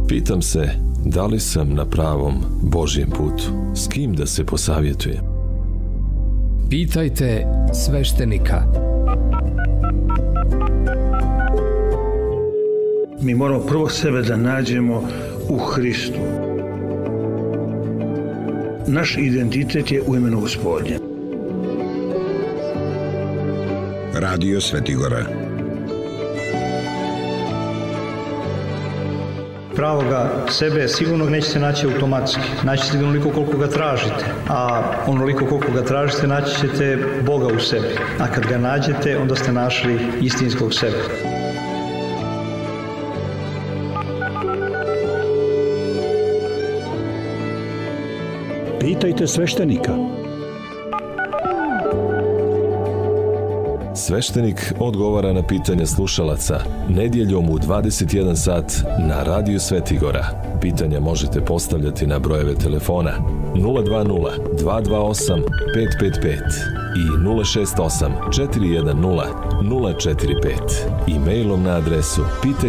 Pitam se da li sam na pravom Božjem putu, s kim da se posavjetujem. Pitajte sveštenika. Mi moramo prvo sebe da nađemo u Hristu. Naš identitet je u imenu Gospodnjem. Radio Svetigora. Pravoga sebe sigurno nećete naći automatski. Naći ćete onoliko koliko ga tražite. A onoliko koliko ga tražite naći ćete Boga u sebi. A kad ga nađete, onda ste našli istinskog sebe. Pitajte sveštenika. Sveštenik odgovara na pitanja slušalaca nedjeljom u 21 sat na Radio Svetigora. Pitanja možete postavljati na brojeve telefona 020 228 555 i 068 410 045 i mailom na adresu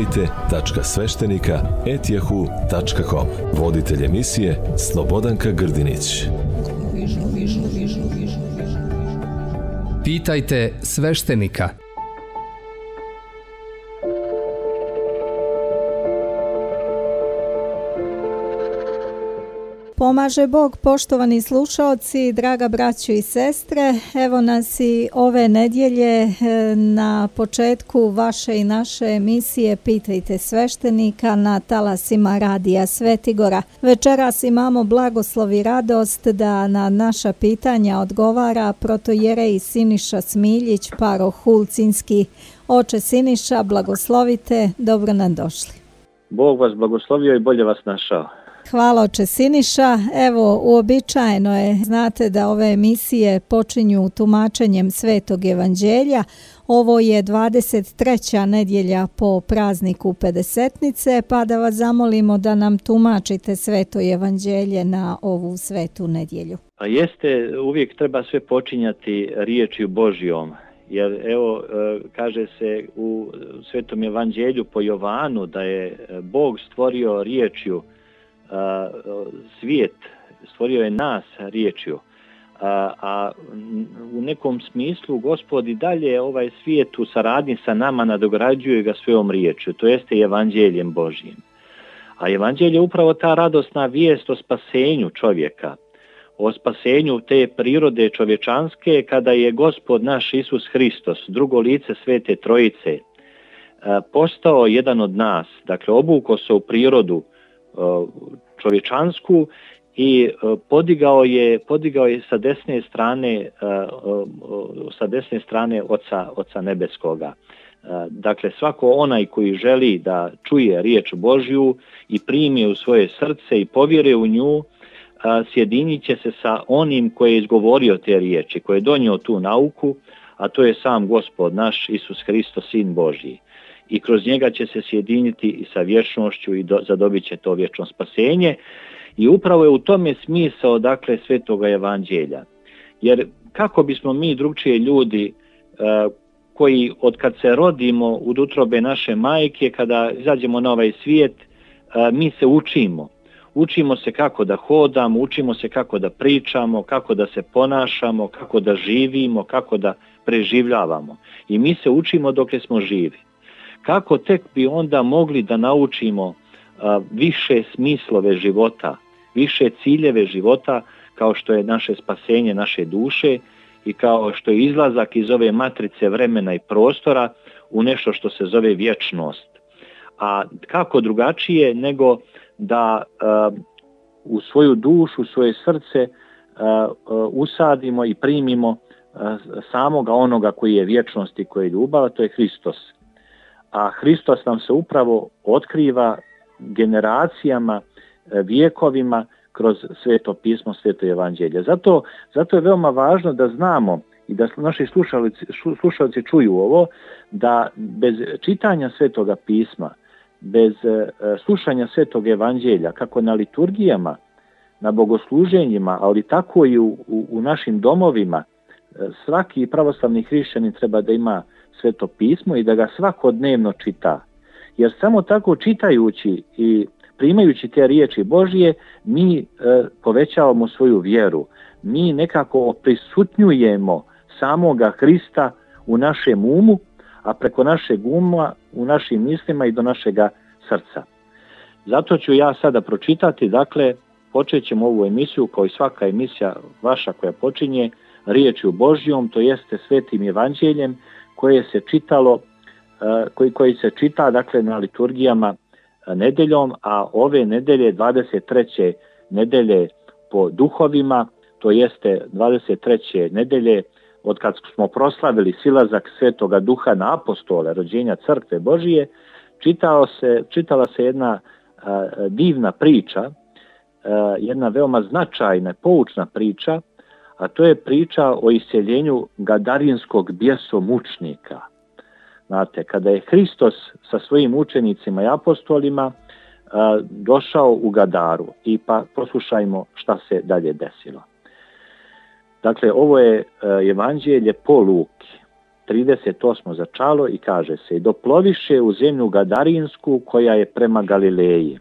pitajte.sveštenika@yahoo.com. Voditelj emisije Slobodanka Grdinić. Pitajte sveštenika. Pomaže Bog, poštovani slušaoci, draga braćo i sestre. Evo nas i ove nedjelje na početku vaše i naše emisije Pitajte sveštenika na talasima Radija Svetigora. Večeras imamo blagoslov i radost da na naša pitanja odgovara protojerej Siniša Smiljić, paroh Hulcinski. Oče Siniša, blagoslovite, dobro nam došli. Bog vas blagoslovio i bolje vas našao. Hvala, oče Siniša. Evo, uobičajeno je, znate da ove emisije počinju tumačenjem Svetog evanđelja. Ovo je 23. nedjelja po prazniku Pedesetnice, pa da vas zamolimo da nam tumačite Sveto evanđelje na ovu svetu nedjelju. A jeste, uvijek treba sve počinjati riječju Božjom, jer evo kaže se u Svetom evanđelju po Jovanu da je Bog stvorio riječju svijet, stvorio je nas riječju, a u nekom smislu Gospod i dalje ovaj svijet u saradnji sa nama nadograđuje ga svojom riječju, to jeste evanđeljem Božjim. A evanđelje je upravo ta radosna vijest o spasenju čovjeka, o spasenju te prirode čovječanske, kada je Gospod naš Isus Hristos, drugo lice Svete Trojice, postao jedan od nas, dakle obukao se u prirodu čovječansku i podigao je sa desne strane Oca Nebeskoga. Dakle, svako onaj koji želi da čuje riječ Božju i primi u svoje srce i povjere u nju, sjedinit će se sa onim koji je izgovorio te riječi, koji je donio tu nauku, a to je sam Gospod naš Isus Hristos, Sin Božji. I kroz njega će se sjediniti i sa vječnošću i zadobit će to vječno spasenje. I upravo je u tome smisao, dakle, Svetoga evanđelja. Jer kako bismo mi drugčije ljudi koji od kad se rodimo u utrobe naše majke, kada izađemo na ovaj svijet, mi se učimo. Učimo se kako da hodamo, učimo se kako da pričamo, kako da se ponašamo, kako da živimo, kako da preživljavamo. I mi se učimo dok smo živi. Kako tek bi onda mogli da naučimo više smislove života, više ciljeve života, kao što je naše spasenje naše duše i kao što je izlazak iz ove matrice vremena i prostora u nešto što se zove vječnost. A kako drugačije nego da u svoju dušu, u svoje srce usadimo i primimo samoga onoga koji je vječnost i koji je ljubav, a to je Hristos. A Hristos nam se upravo otkriva generacijama, vijekovima kroz Sveto pismo, Sveto evanđelje. Zato je veoma važno da znamo i da naši slušalci čuju ovo, da bez čitanja Svetoga pisma, bez slušanja Svetog evanđelja, kako na liturgijama, na bogosluženjima, ali tako i u našim domovima, svaki pravoslavni hrišćanin treba da ima Sveto pismo i da ga svakodnevno čita. Jer samo tako čitajući i primajući te riječi Božje, mi povećavamo svoju vjeru. Mi nekako prisutnjujemo samoga Hrista u našem umu, a preko našeg uma u našim mislima i do našega srca. Zato ću ja sada pročitati, dakle, počet ćemo ovu emisiju, kao i svaka emisija vaša koja počinje, riječju Božjom, to jeste Svetim Evanđeljem, koje se čitalo, koji se čita, dakle, na liturgijama nedeljom, a ove nedelje, 23. nedelje po duhovima, to jeste 23. nedelje od kad smo proslavili silazak Svetoga Duha na apostole, rođenja Crkve Božije, čitala se jedna divna priča, jedna veoma značajna, poučna priča, a to je priča o isceljenju gadarinskog bjesomučnika. Znate, kada je Hristos sa svojim učenicima i apostolima došao u Gadaru, i pa poslušajmo šta se dalje desilo. Dakle, ovo je Evanđelje po Luki, 38. začalo, i kaže se: i doploviše u zemlju Gadarinsku koja je prema Galileji.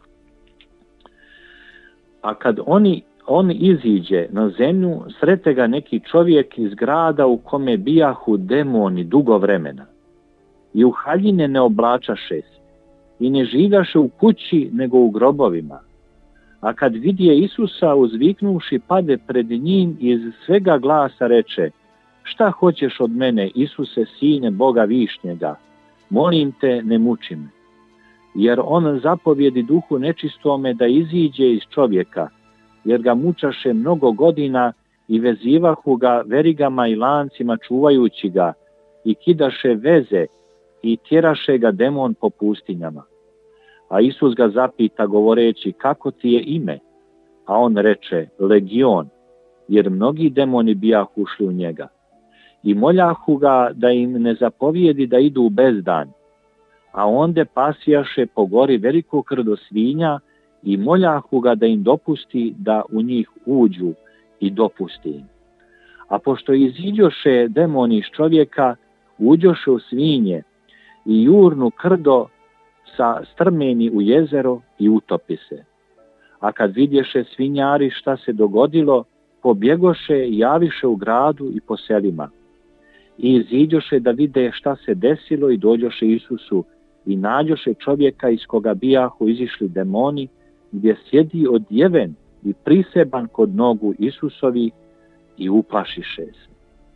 A kad on iziđe na zemlju, srete ga neki čovjek iz grada u kome bijahu demoni dugo vremena. I u haljine ne oblačaše se, i ne žigaše u kući, nego u grobovima. A kad vidje Isusa, uzviknuši, pade pred njim i iz svega glasa reče: šta hoćeš od mene, Isuse, sine Boga višnjega? Molim te, ne muči me. Jer on zapovjedi duhu nečistome da iziđe iz čovjeka, jer ga mučaše mnogo godina i vezivahu ga verigama i lancima čuvajući ga, i kidaše veze i tjeraše ga demon po pustinjama. A Isus ga zapita govoreći: kako ti je ime? A on reče: Legion, jer mnogi demoni bijahu ušli u njega. I moljahu ga da im ne zapovijedi da idu u bezdan. A onda pasijaše po gori veliko krdo svinja i moljahu ga da im dopusti da u njih uđu, i dopusti im. A pošto iziđoše demoni iz čovjeka, uđoše u svinje i jurnu krdo sa strmeni u jezero i utopi se. A kad vidješe svinjari šta se dogodilo, pobjegoše i javiše u gradu i po selima. I iziđoše da vide šta se desilo i dođoše Isusu i nađoše čovjeka iz koga bijahu izišli demoni, gdje sjedi odjeven i priseban kod nogu Isusovi, i uplašiše se.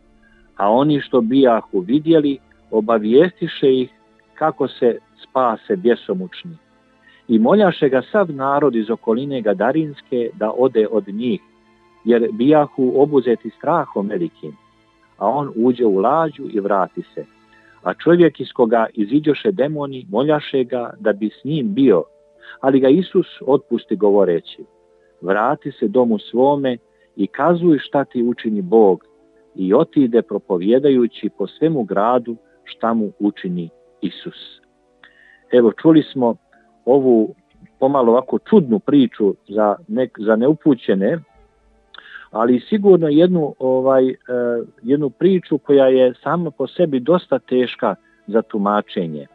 A oni što bijahu vidjeli, obavijestiše ih kako se spase bjesomučni. I moljaše ga sav narod iz okoline Gadarinske da ode od njih, jer bijahu obuzeti strahom velikim. A on uđe u lađu i vrati se. A čovjek iz koga iziđoše demoni moljaše ga da bi s njim bio, ali ga Isus otpusti govoreći: vrati se domu svome i kazuj šta ti učini Bog, i otide propovjedajući po svemu gradu šta mu učini Isus. Evo, čuli smo ovu pomalo ovako čudnu priču za neupućene, ali sigurno jednu priču koja je sama po sebi dosta teška za tumačenje.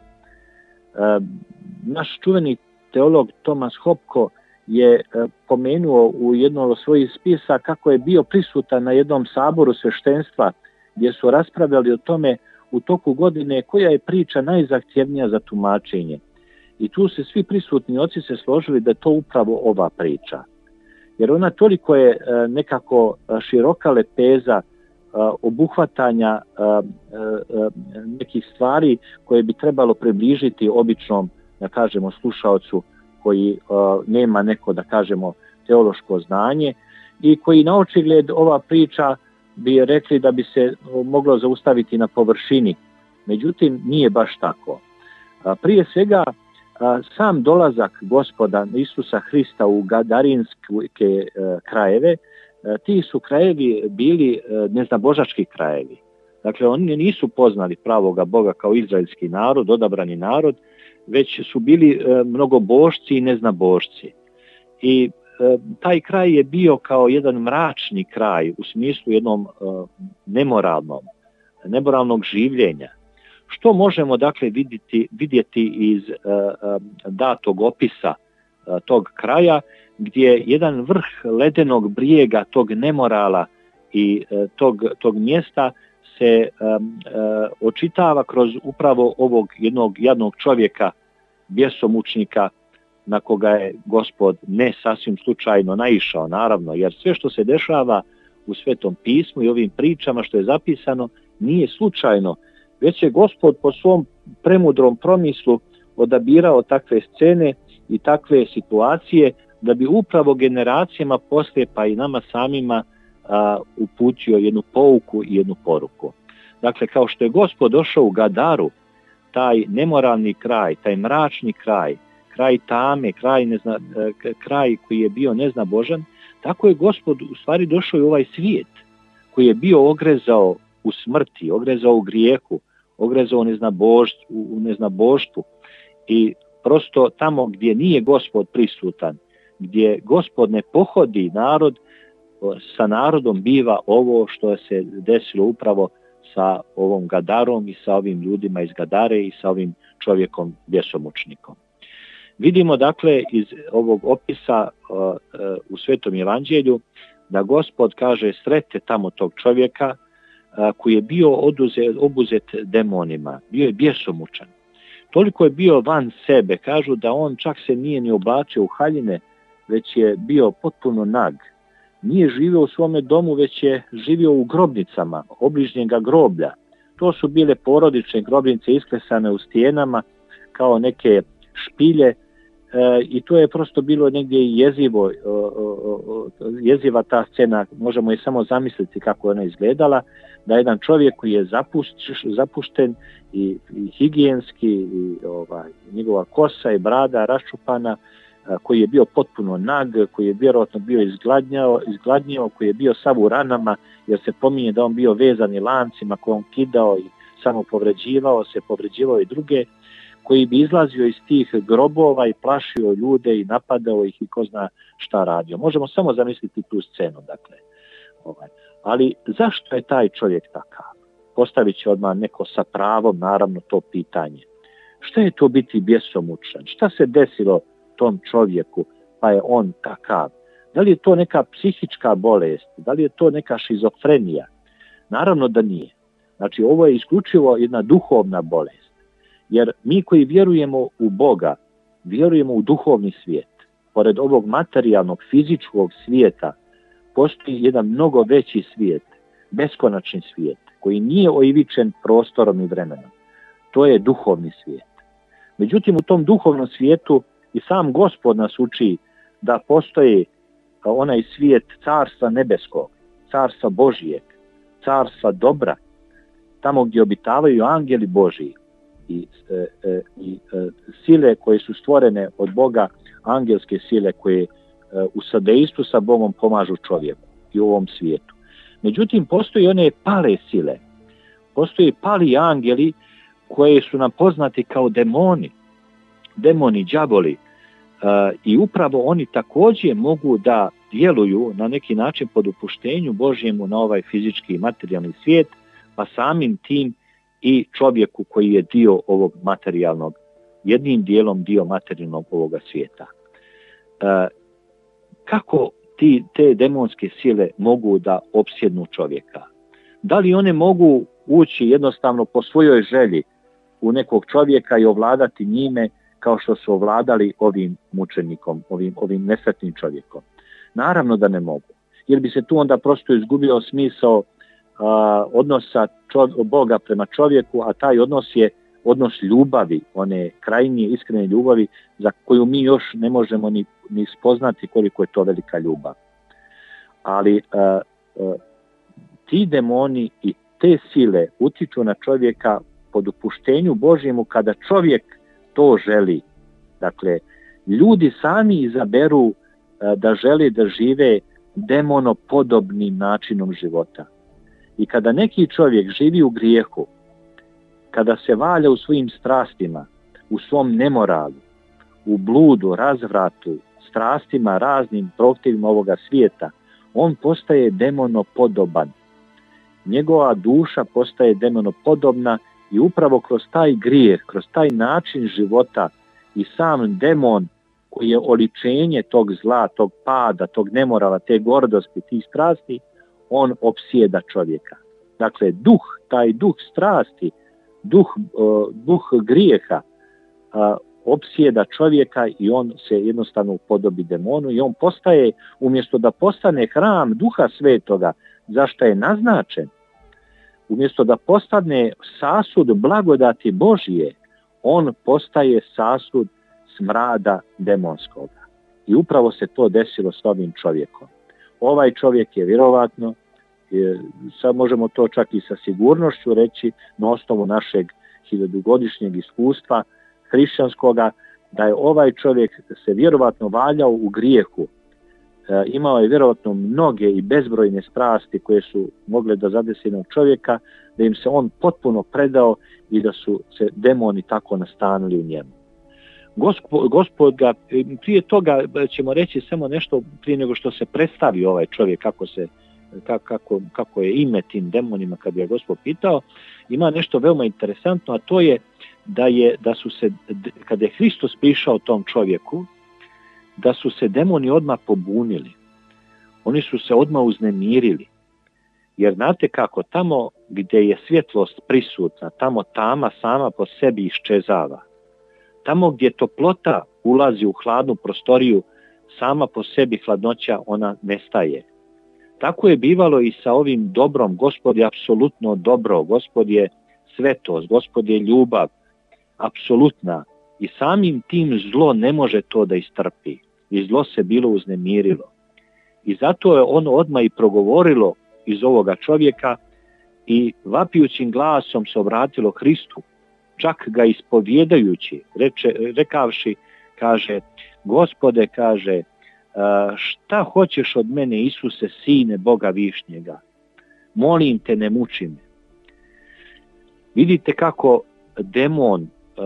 Naš čuveni teolog Thomas Hopko je pomenuo u jednom od svojih spisa kako je bio prisutan na jednom saboru sveštenstva gdje su raspravljali o tome u toku godine koja je priča najzahtjevnija za tumačenje. I tu se svi prisutni oci se složili da je to upravo ova priča. Jer ona toliko je nekako široka lepeza obuhvatanja nekih stvari koje bi trebalo približiti običnom, da kažemo, slušaocu koji nema neko, da kažemo, teološko znanje i koji na očigled ova priča bi rekli da bi se moglo zaustaviti na površini. Međutim, nije baš tako. Prije svega, sam dolazak Gospoda Isusa Hrista u gadarinske krajeve, ti su krajevi bili neznabožački krajevi. Dakle, oni nisu poznali pravoga Boga kao izraelski narod, odabrani narod, već su bili mnogobožci i neznabožci. I taj kraj je bio kao jedan mračni kraj u smislu jednom nemoralnog življenja. Što možemo dakle vidjeti iz datog opisa tog kraja, gdje jedan vrh ledenog brijega tog nemorala i tog mjesta se očitava kroz upravo ovog jednog jadnog čovjeka, bjesomučnika, na koga je Gospod ne sasvim slučajno naišao, naravno, jer sve što se dešava u Svetom pismu i ovim pričama što je zapisano nije slučajno, već je Gospod po svom premudrom promislu odabirao takve scene i takve situacije da bi upravo generacijama poslije, pa i nama samima, uputio jednu pouku i jednu poruku. Dakle, kao što je Gospod došao u Gadaru, taj nemoralni kraj, taj mračni kraj, kraj tame, kraj koji je bio neznabožan, tako je Gospod u stvari došao i u ovaj svijet koji je bio ogrezao u smrti, ogrezao u grijehu, ogrezao u neznaboštvu. I prosto tamo gdje nije Gospod prisutan, gdje Gospod ne pohodi narod, sa narodom biva ovo što se desilo upravo sa ovom Gadarom i sa ovim ljudima iz Gadare i sa ovim čovjekom bjesomučnikom. Vidimo dakle iz ovog opisa u Svetom evanđelju da Gospod kaže srete tamo tog čovjeka koji je bio obuzet demonima, bio je bjesomučan. Toliko je bio van sebe, kažu da on čak se nije ni oblačio u haljine, već je bio potpuno nag. Nije živio u svome domu, već je živio u grobnicama, obližnjega groblja. To su bile porodične grobnice isklesane u stijenama kao neke špilje i to je prosto bilo negdje jeziva ta scena, možemo je samo zamisliti kako je ona izgledala, da jedan čovjek koji je zapušten i higijenski, i njegova kosa i brada raščupana, koji je bio potpuno nag, koji je vjerojatno bio izgladnjao, koji je bio sav u ranama, jer se pominje da on bio vezan i lancima koje on kidao i samo povređivao i druge, koji bi izlazio iz tih grobova i plašio ljude i napadao ih i ko zna šta radio. Možemo samo zamisliti tu scenu, dakle. Ali zašto je taj čovjek takav? Postavit će odmah neko sa pravom, naravno, to pitanje. Šta je to biti bjesomučan? Šta se desilo tom čovjeku pa je on takav? Da li je to neka psihička bolest? Da li je to neka šizofrenija? Naravno da nije. Znači, ovo je isključivo jedna duhovna bolest. Jer mi koji vjerujemo u Boga, vjerujemo u duhovni svijet. Pored ovog materijalnog, fizičkog svijeta, postoji jedan mnogo veći svijet, beskonačni svijet, koji nije oivičen prostorom i vremenom. To je duhovni svijet. Međutim, u tom duhovnom svijetu i sam Gospod nas uči da postoji onaj svijet carstva nebeskog, carstva Božijeg, carstva dobra, tamo gdje obitavaju angeli Božiji i sile koje su stvorene od Boga, angelske sile koje u sadejstvu sa Bogom pomažu čovjeku i u ovom svijetu. Međutim, postoji one pale sile, postoji pali angeli koje su nam poznati kao demoni, đavoli, i upravo oni također mogu da djeluju na neki način pod upuštenju Božjemu na ovaj fizički i materijalni svijet, pa samim tim i čovjeku koji je dio ovog materijalnog, jednim dijelom dio materijalnog ovoga svijeta. Kako te demonske sile mogu da opsjednu čovjeka? Da li one mogu ući jednostavno po svojoj želji u nekog čovjeka i ovladati njime kao što su ovladali ovim mučenikom, ovim nesretnim čovjekom? Naravno da ne mogu, jer bi se tu onda prosto izgubio smisao odnosa Boga prema čovjeku, a taj odnos je odnos ljubavi, one krajnje iskrene ljubavi za koju mi još ne možemo ni spoznati koliko je to velika ljubav. Ali ti demoni i te sile utiču na čovjeka pod upuštenju Božjemu kada čovjek to želi. Dakle, ljudi sami izaberu da žele da žive demonopodobnim načinom života. I kada neki čovjek živi u grijehu, kada se valja u svojim strastima, u svom nemoralu, u bludu, razvratu, strastima raznim protivima ovoga svijeta, on postaje demonopodoban. Njegova duša postaje demonopodobna i upravo kroz taj grijeh, kroz taj način života i sam demon koji je oličenje tog zla, tog pada, tog nemorala, te gordosti, tih strasti, on opsjeda čovjeka. Dakle, taj duh strasti, duh grijeha opsjeda čovjeka i on se jednostavno upodobi demonu i on postaje, umjesto da postane hram Duha Svetoga, zašto je naznačen, umjesto da postane sasud blagodati Božije, on postaje sasud smrada demonskoga. I upravo se to desilo s ovim čovjekom. Ovaj čovjek je vjerovatno, sad možemo to čak i sa sigurnošću reći, na osnovu našeg 1000-godišnjeg iskustva hrišćanskoga, da je ovaj čovjek se vjerovatno valjao u grijehu. Imao je vjerovatno mnoge i bezbrojne strasti koje su mogle da zadesi jednog čovjeka, da im se on potpuno predao i da su se demoni tako nastanili u njemu. Gospod ga, prije toga ćemo reći samo nešto prije nego što se predstavi ovaj čovjek, kako je ime tim demonima kad je Gospod pitao, ima nešto veoma interesantno, a to je da su se, kada je Hristos prišao tom čovjeku, da su se demoni odmah pobunili. Oni su se odmah uznemirili. Jer znate kako, tamo gdje je svjetlost prisutna, tamo tama sama po sebi iščezava. Tamo gdje toplota ulazi u hladnu prostoriju, sama po sebi hladnoća ona nestaje. Tako je bivalo i sa ovim dobrom. Gospod je apsolutno dobro, Gospod je svetost, Gospod je ljubav, apsolutna. I samim tim zlo ne može to da istrpi. I zlo se bilo uznemirilo. I zato je ono odmah i progovorilo iz ovoga čovjeka i vapijućim glasom se obratilo Hristu, čak ga ispovjedajući, rekavši, kaže, Gospode, kaže, šta hoćeš od mene, Isuse, sine Boga višnjega? Molim te, ne muči me. Vidite kako demon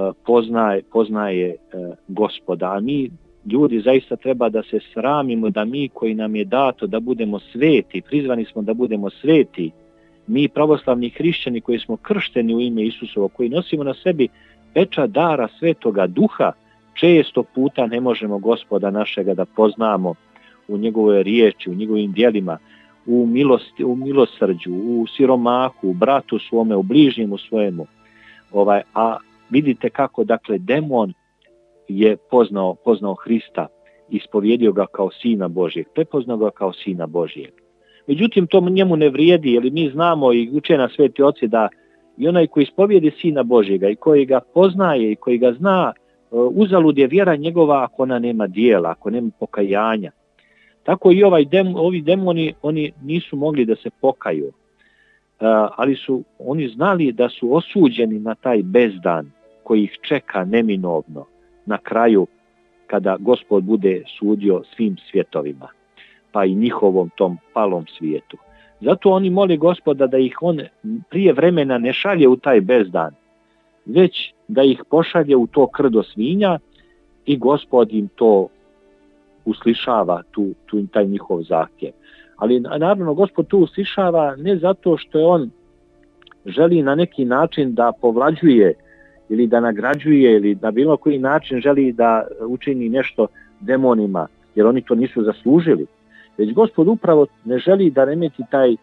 poznaje Gospoda, a mi ljudi zaista treba da se sramimo da mi koji nam je dato da budemo sveti, prizvani smo da budemo sveti, mi pravoslavni hrišćani koji smo kršteni u ime Isusovo, koji nosimo na sebi pečat dara Svetoga Duha, često puta ne možemo Gospoda našega da poznamo u njegovoj riječi, u njegovim djelima, u milosrđu, u siromahu, u bratu svome, u bližnjemu svojemu. A vidite kako, dakle, demon je poznao Hrista, ispovjedio ga kao Sina Božjeg, prepoznao ga kao Sina Božjeg. Međutim, to njemu ne vrijedi, jer mi znamo i uče nas sveti oci da i onaj koji ispovjedi Sina Božjega i koji ga poznaje i koji ga zna, uzalud je vjera njegova ako ona nema dijela, ako nema pokajanja. Tako i ovi demoni, oni nisu mogli da se pokaju, ali su oni znali da su osuđeni na taj bezdan koji ih čeka neminovno na kraju kada Gospod bude sudio svim svjetovima, pa i njihovom tom palom svijetu. Zato oni moli Gospoda da ih on prije vremena ne šalje u taj bezdan, već da ih pošalje u to krdo svinja i Gospod im to uslišava, taj njihov zahtjev. Ali naravno Gospod tu uslišava ne zato što je on želi na neki način da povlađuje ili da nagrađuje ili na bilo koji način želi da učini nešto demonima, jer oni to zaslužili. Već Gospod upravo ne želi da remeti taj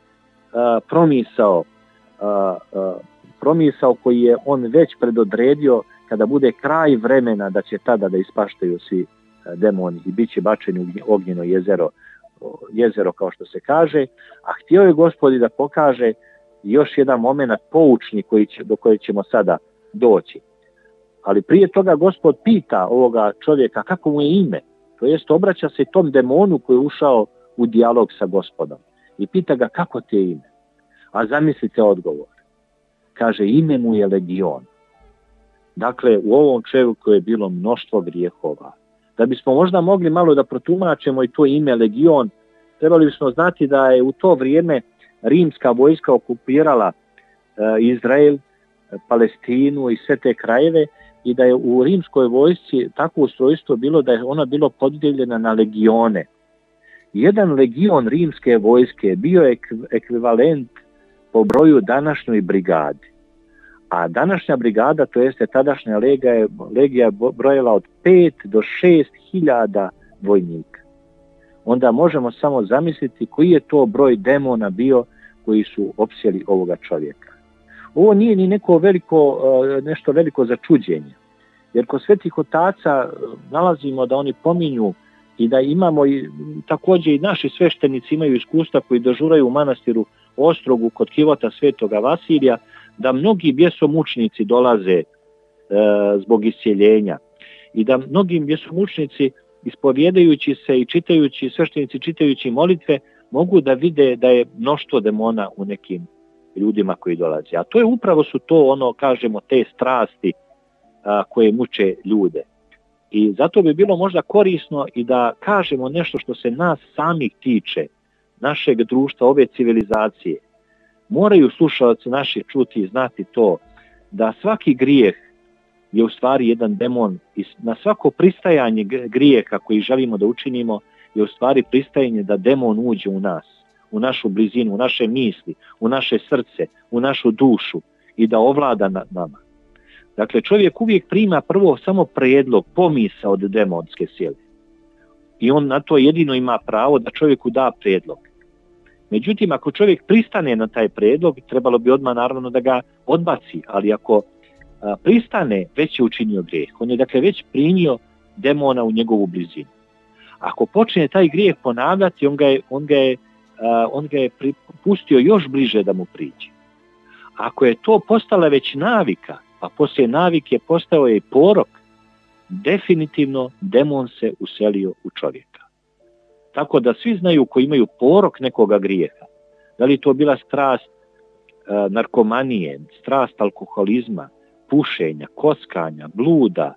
promisao koji je on već predodredio kada bude kraj vremena da će tada da ispaštaju svi demoni i bit će bačeni u ognjeno jezero kao što se kaže, a htio je Gospod da pokaže još jedan moment poučni do kojeg ćemo sada doći. Ali prije toga Gospod pita ovoga čovjeka kako mu je ime, to jest obraća se tom demonu koji je ušao u dijalog sa Gospodom i pita ga kako ti je ime. A zamislite odgovor. Kaže, ime mu je Legion. Dakle, u ovom čovjeku je bilo mnoštvo grijehova. Da bismo možda mogli malo da protumačimo i to ime Legion, trebali bismo znati da je u to vrijeme rimska vojska okupirala Izrael, Palestinu i sve te krajeve i da je u rimskoj vojsci takvo ustrojstvo bilo da je ona bilo podijeljena na legione. Jedan legion rimske vojske bio je ekvivalent po broju današnjoj brigadi. A današnja brigada, to jeste tadašnja legija je brojila od 5 do 6 hiljada vojnika. Onda možemo samo zamisliti koji je to broj demona bio koji su opsjeli ovoga čovjeka. Ovo nije ni nešto veliko začuđenje, jer kod svetih otaca nalazimo da oni pominju i da imamo također i naši sveštenici imaju iskustva koji dežuraju u manastiru Ostrogu kod kivota svetoga Vasilija, da mnogi bjesomučnici dolaze zbog iscijeljenja i da mnogi bjesomučnici ispovjedajući se i sveštenici čitajući molitve mogu da vide da je mnoštvo demona u nekim ljudima koji dolaze. A to je upravo su to kažemo te strasti koje muče ljude. I zato bi bilo možda korisno i da kažemo nešto što se nas samih tiče, našeg društva, ove civilizacije. Moraju slušalci naši čuti i znati to da svaki grijeh je u stvari jedan demon i na svako pristajanje grijeha koji želimo da učinimo je u stvari pristajanje da demon uđe u nas, u našu blizinu, u naše misli, u naše srce, u našu dušu i da ovlada nad nama. Dakle, čovjek uvijek prima prvo samo prijedlog, pomisao od demonske sile. I on na to jedino ima pravo da čovjeku da prijedlog. Međutim, ako čovjek pristane na taj prijedlog, trebalo bi odmah naravno da ga odbaci, ali ako pristane, već je učinio grijeh. On je dakle već primio demona u njegovu blizinu. Ako počne taj grijeh ponavljati, on ga je pustio još bliže da mu priđe. Ako je to postala već navika, pa poslije navike postao je i porok, definitivno demon se uselio u čovjeka. Tako da svi znaju koji imaju porok nekoga grijeha, da li to bila strast narkomanije, strast alkoholizma, pušenja, kockanja, bluda,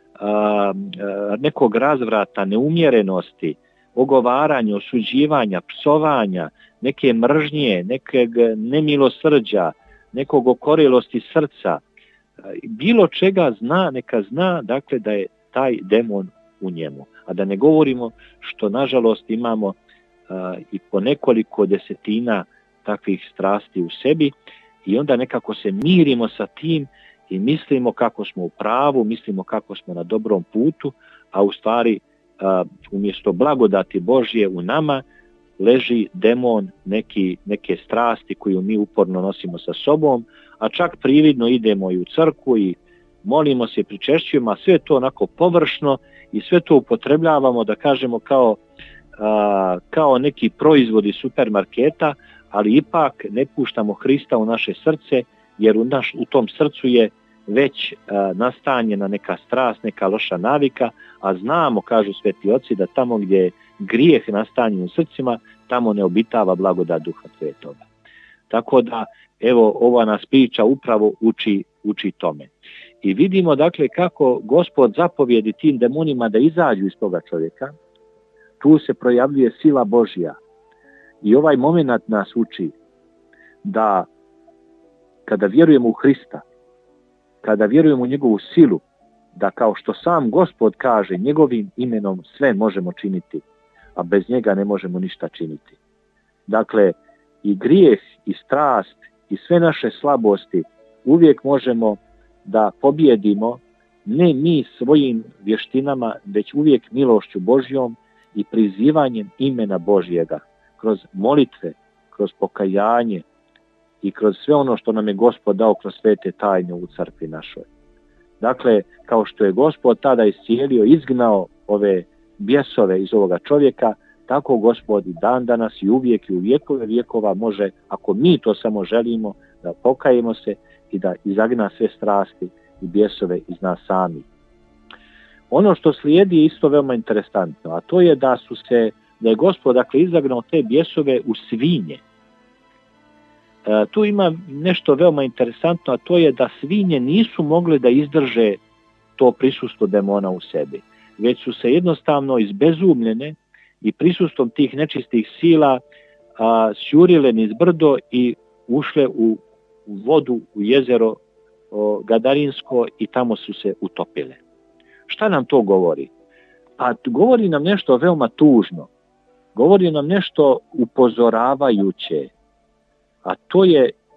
nekog razvrata, neumjerenosti, ogovaranja, osuđivanja, psovanja, neke mržnje, nekog nemilosrđa, nekog okorelosti srca, bilo čega zna, neka zna dakle da je taj demon u njemu. A da ne govorimo što nažalost imamo i po nekoliko desetina takvih strasti u sebi i onda nekako se mirimo sa tim i mislimo kako smo u pravu, mislimo kako smo na dobrom putu, a u stvari umjesto blagodati Božje u nama leži demon neke strasti koju mi uporno nosimo sa sobom, a čak prividno idemo i u crkvu i molimo se, pričešćujemo, a sve to onako površno i sve to upotrebljavamo da kažemo kao neki proizvodi supermarketa, ali ipak ne puštamo Hrista u naše srce, jer u tom srcu je već nastanjena neka strast, neka loša navika, a znamo, kažu sveti oci, da tamo gdje je grijeh nastanjen u srcima, tamo ne obitava blagodat Duha Svetoga. Tako da, evo, ova nas priča upravo uči tome. I vidimo, dakle, kako Gospod zapovjedi tim demonima da izađu iz toga čovjeka. Tu se projavljuje sila Božja. I ovaj moment nas uči da kada vjerujemo u Hrista, kada vjerujemo u njegovu silu, da kao što sam Gospod kaže, njegovim imenom sve možemo činiti, a bez njega ne možemo ništa činiti. Dakle, i grijeh, i strast, i sve naše slabosti uvijek možemo da pobjedimo, ne mi svojim vještinama, već uvijek milošću Božjom i prizivanjem imena Božjega, kroz molitve, kroz pokajanje i kroz sve ono što nam je Gospod dao kroz svete tajne u crkvi našoj. Dakle, kao što je Gospod tada iscijelio, izgnao ove bjesove iz ovoga čovjeka, tako Gospod i dan danas i uvijek i u vjekove vjekova može, ako mi to samo želimo, da pokajemo se i da izagna sve strasti i bjesove iz nas sami. Ono što slijedi je isto veoma interesantno, a to je da je Gospod dakle izagnao te bjesove u svinje. Tu ima nešto veoma interesantno, a to je da svinje nisu mogle da izdrže to prisustvo demona u sebi, već su se jednostavno izbezumljene i prisustvom tih nečistih sila sjurile niz brdo i ušle u vodu, u jezero Gadarinsko i tamo su se utopile. Šta nam to govori? Pa govori nam nešto veoma tužno, govori nam nešto upozoravajuće, a to je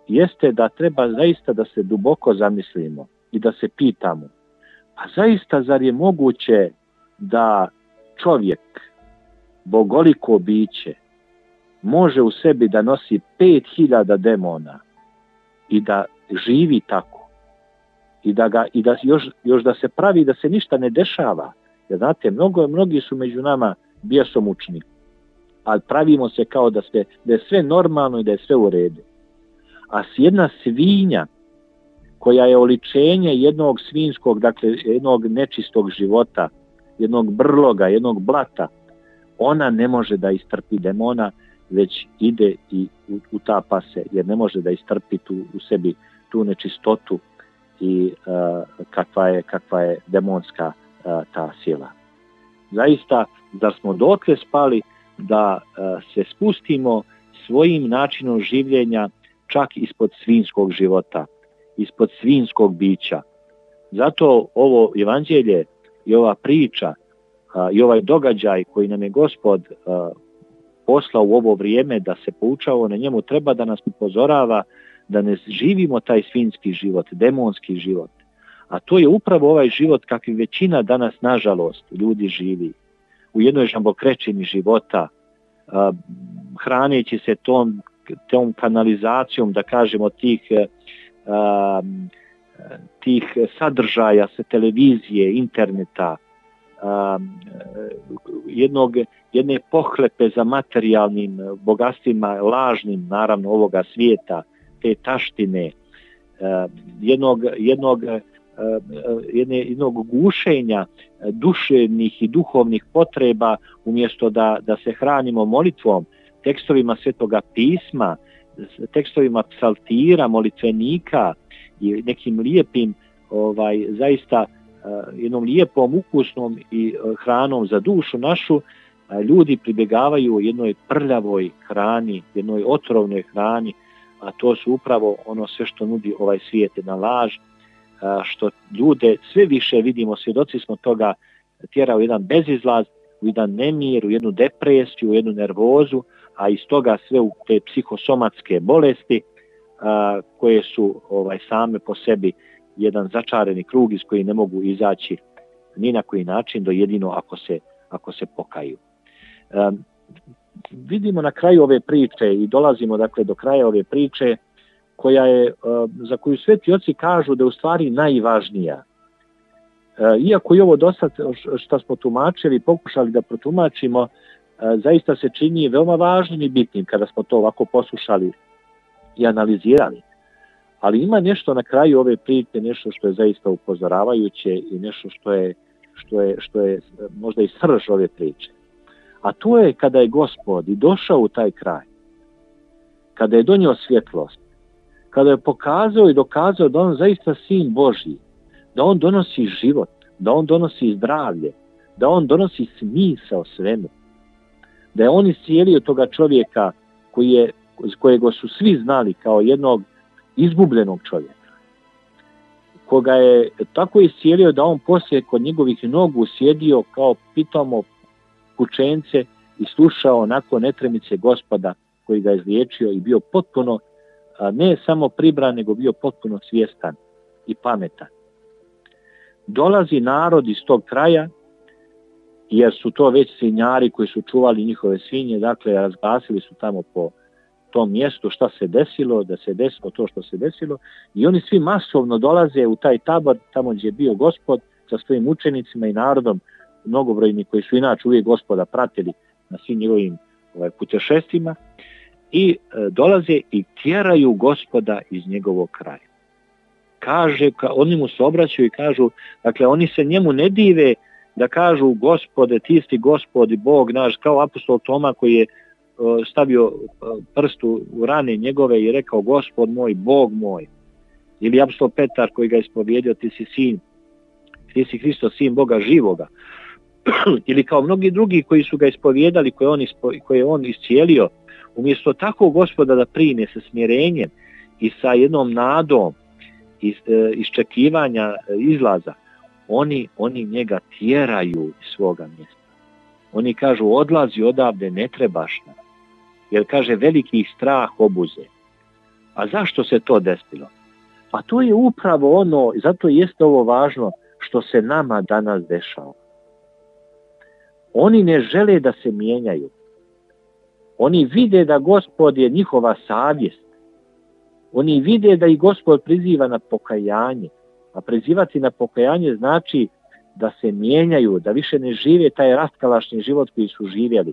jeste da treba zaista da se duboko zamislimo i da se pitamo, pa zaista zar je moguće da čovjek, bogoliko biće, može u sebi da nosi 5000 demona i da živi tako i da još da se pravi da se ništa ne dešava. Jer znate, mnogi su među nama bjesomučni, ali pravimo se kao da je sve normalno i da je sve u redu. A jedna svinja koja je oličenje jednog svinskog, dakle jednog nečistog života, jednog brloga, jednog blata, ona ne može da istrpi demona, već ide i utapa se, jer ne može da istrpi u sebi tu nečistotu i kakva je demonska ta sila. Zaista, da smo dotle spali da se spustimo svojim načinom življenja čak ispod svinskog života, ispod svinskog bića. Zato ovo evanđelje i ova priča i ovaj događaj koji nam je Gospod poslao u ovo vrijeme da se poučava na njemu, treba da nas upozorava da ne živimo taj svinski život, demonski život. A to je upravo ovaj život kakvi većina danas, nažalost, ljudi živi. U jednoj žambokrećini života, hraneći se tom kanalizacijom, da kažemo, tih sadržaja sa televizije, interneta, jedne pohlepe za materijalnim bogatstvima, lažnim, naravno, ovoga svijeta, te taštine, jednog gušenja duševnih i duhovnih potreba, umjesto da se hranimo molitvom, tekstovima Svetoga pisma, tekstovima psaltira, molitvenika i nekim lijepim, zaista jednom lijepom, ukusnom i hranom za dušu našu, ljudi pribjegavaju jednoj prljavoj hrani, jednoj otrovnoj hrani, a to su upravo ono sve što nudi ovaj svijet, jedna laž, što ljude sve više vidimo, svjedoci smo toga, tjera u jedan bezizlaz, u jedan nemir, u jednu depresiju, u jednu nervozu, a iz toga sve u te psihosomatske bolesti koje su same po sebi jedan začareni krug iz koji ne mogu izaći ni na koji način, do jedino ako se pokaju. Vidimo na kraju ove priče i dolazimo dakle do kraja ove priče koja je, za koju sveti oci kažu da je u stvari najvažnija. Iako i ovo dosta što smo tumačili, pokušali da protumačimo, zaista se čini veoma važnim i bitnim kada smo to ovako poslušali i analizirali. Ali ima nešto na kraju ove priče, nešto što je zaista upozoravajuće i nešto što je možda i srž ove priče. A to je kada je Gospod i došao u taj kraj, kada je donio svjetlost, kada je pokazao i dokazao da on zaista sin Božji, da on donosi život, da on donosi zdravlje, da on donosi smisao svemu, da je on iscijelio toga čovjeka kojega su svi znali kao jednog izgubljenog čovjeka, koga je tako iscijelio da on poslije kod njegovih nogu sjedio kao pitamo kućence i slušao nakon netremice Gospoda koji ga je izliječio i bio potpuno, ne samo pribran, nego bio potpuno svjestan i pametan. Dolazi narod iz tog kraja, jer su to već svinjari koji su čuvali njihove svinje, dakle razglasili su tamo po tom mjestu šta se desilo, da se desilo to što se desilo, i oni svi masovno dolaze u taj tabor tamo gdje je bio Gospod sa svojim učenicima i narodom mnogobrojni koji su inače uvijek Gospoda pratili na svim njegovim putešestvima, i dolaze i tjeraju Gospoda iz njegovog kraja. Oni mu se obraćaju i kažu, dakle oni se njemu ne dive da kažu Gospode, ti si Gospod i Bog naš, kao apostol Toma koji je stavio prst u rane njegove i rekao Gospod moj, Bog moj. Ili apostol Petar koji ga je ispovjedio, ti si Hristo, sin Boga živoga. Ili kao mnogi drugi koji su ga ispovjedali, koje je on iscijelio, umjesto tako Gospoda da prime sa smjerenjem i sa jednom nadom iščekivanja izlaza, oni njega tjeraju iz svoga mjesta. Oni kažu odlazi odavde, ne trebaš nam. Jer kaže veliki strah obuze. A zašto se to desilo? Pa to je upravo ono, zato jeste ovo važno, što se nama danas dešava. Oni ne žele da se mijenjaju. Oni vide da Gospod je njihova savjest. Oni vide da i Gospod priziva na pokajanje. A prizivati na pokajanje znači da se mijenjaju, da više ne žive taj raskalašni život koji su živjeli.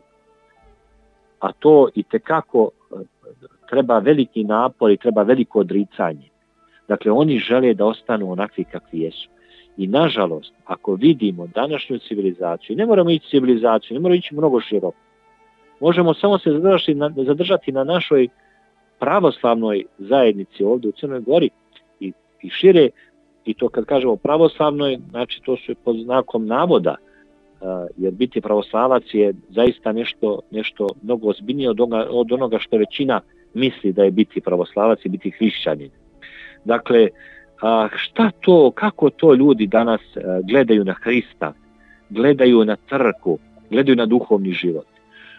A to itekako treba veliki napor i treba veliko odricanje. Dakle, oni žele da ostanu onakvi kakvi jesu. I nažalost, ako vidimo današnju civilizaciju, ne moramo ići civilizaciju, ne moramo ići mnogo široko. Možemo samo se zadržati na našoj pravoslavnoj zajednici ovdje u Crnoj Gori i šire, i to kad kažemo pravoslavnoj, znači to su pod znakom navoda, jer biti pravoslavac je zaista nešto mnogo ozbiljnije od onoga što većina misli da je biti pravoslavac i biti hrišćanin. Dakle, šta to, kako to ljudi danas gledaju na Hrista, gledaju na crkvu, gledaju na duhovni život?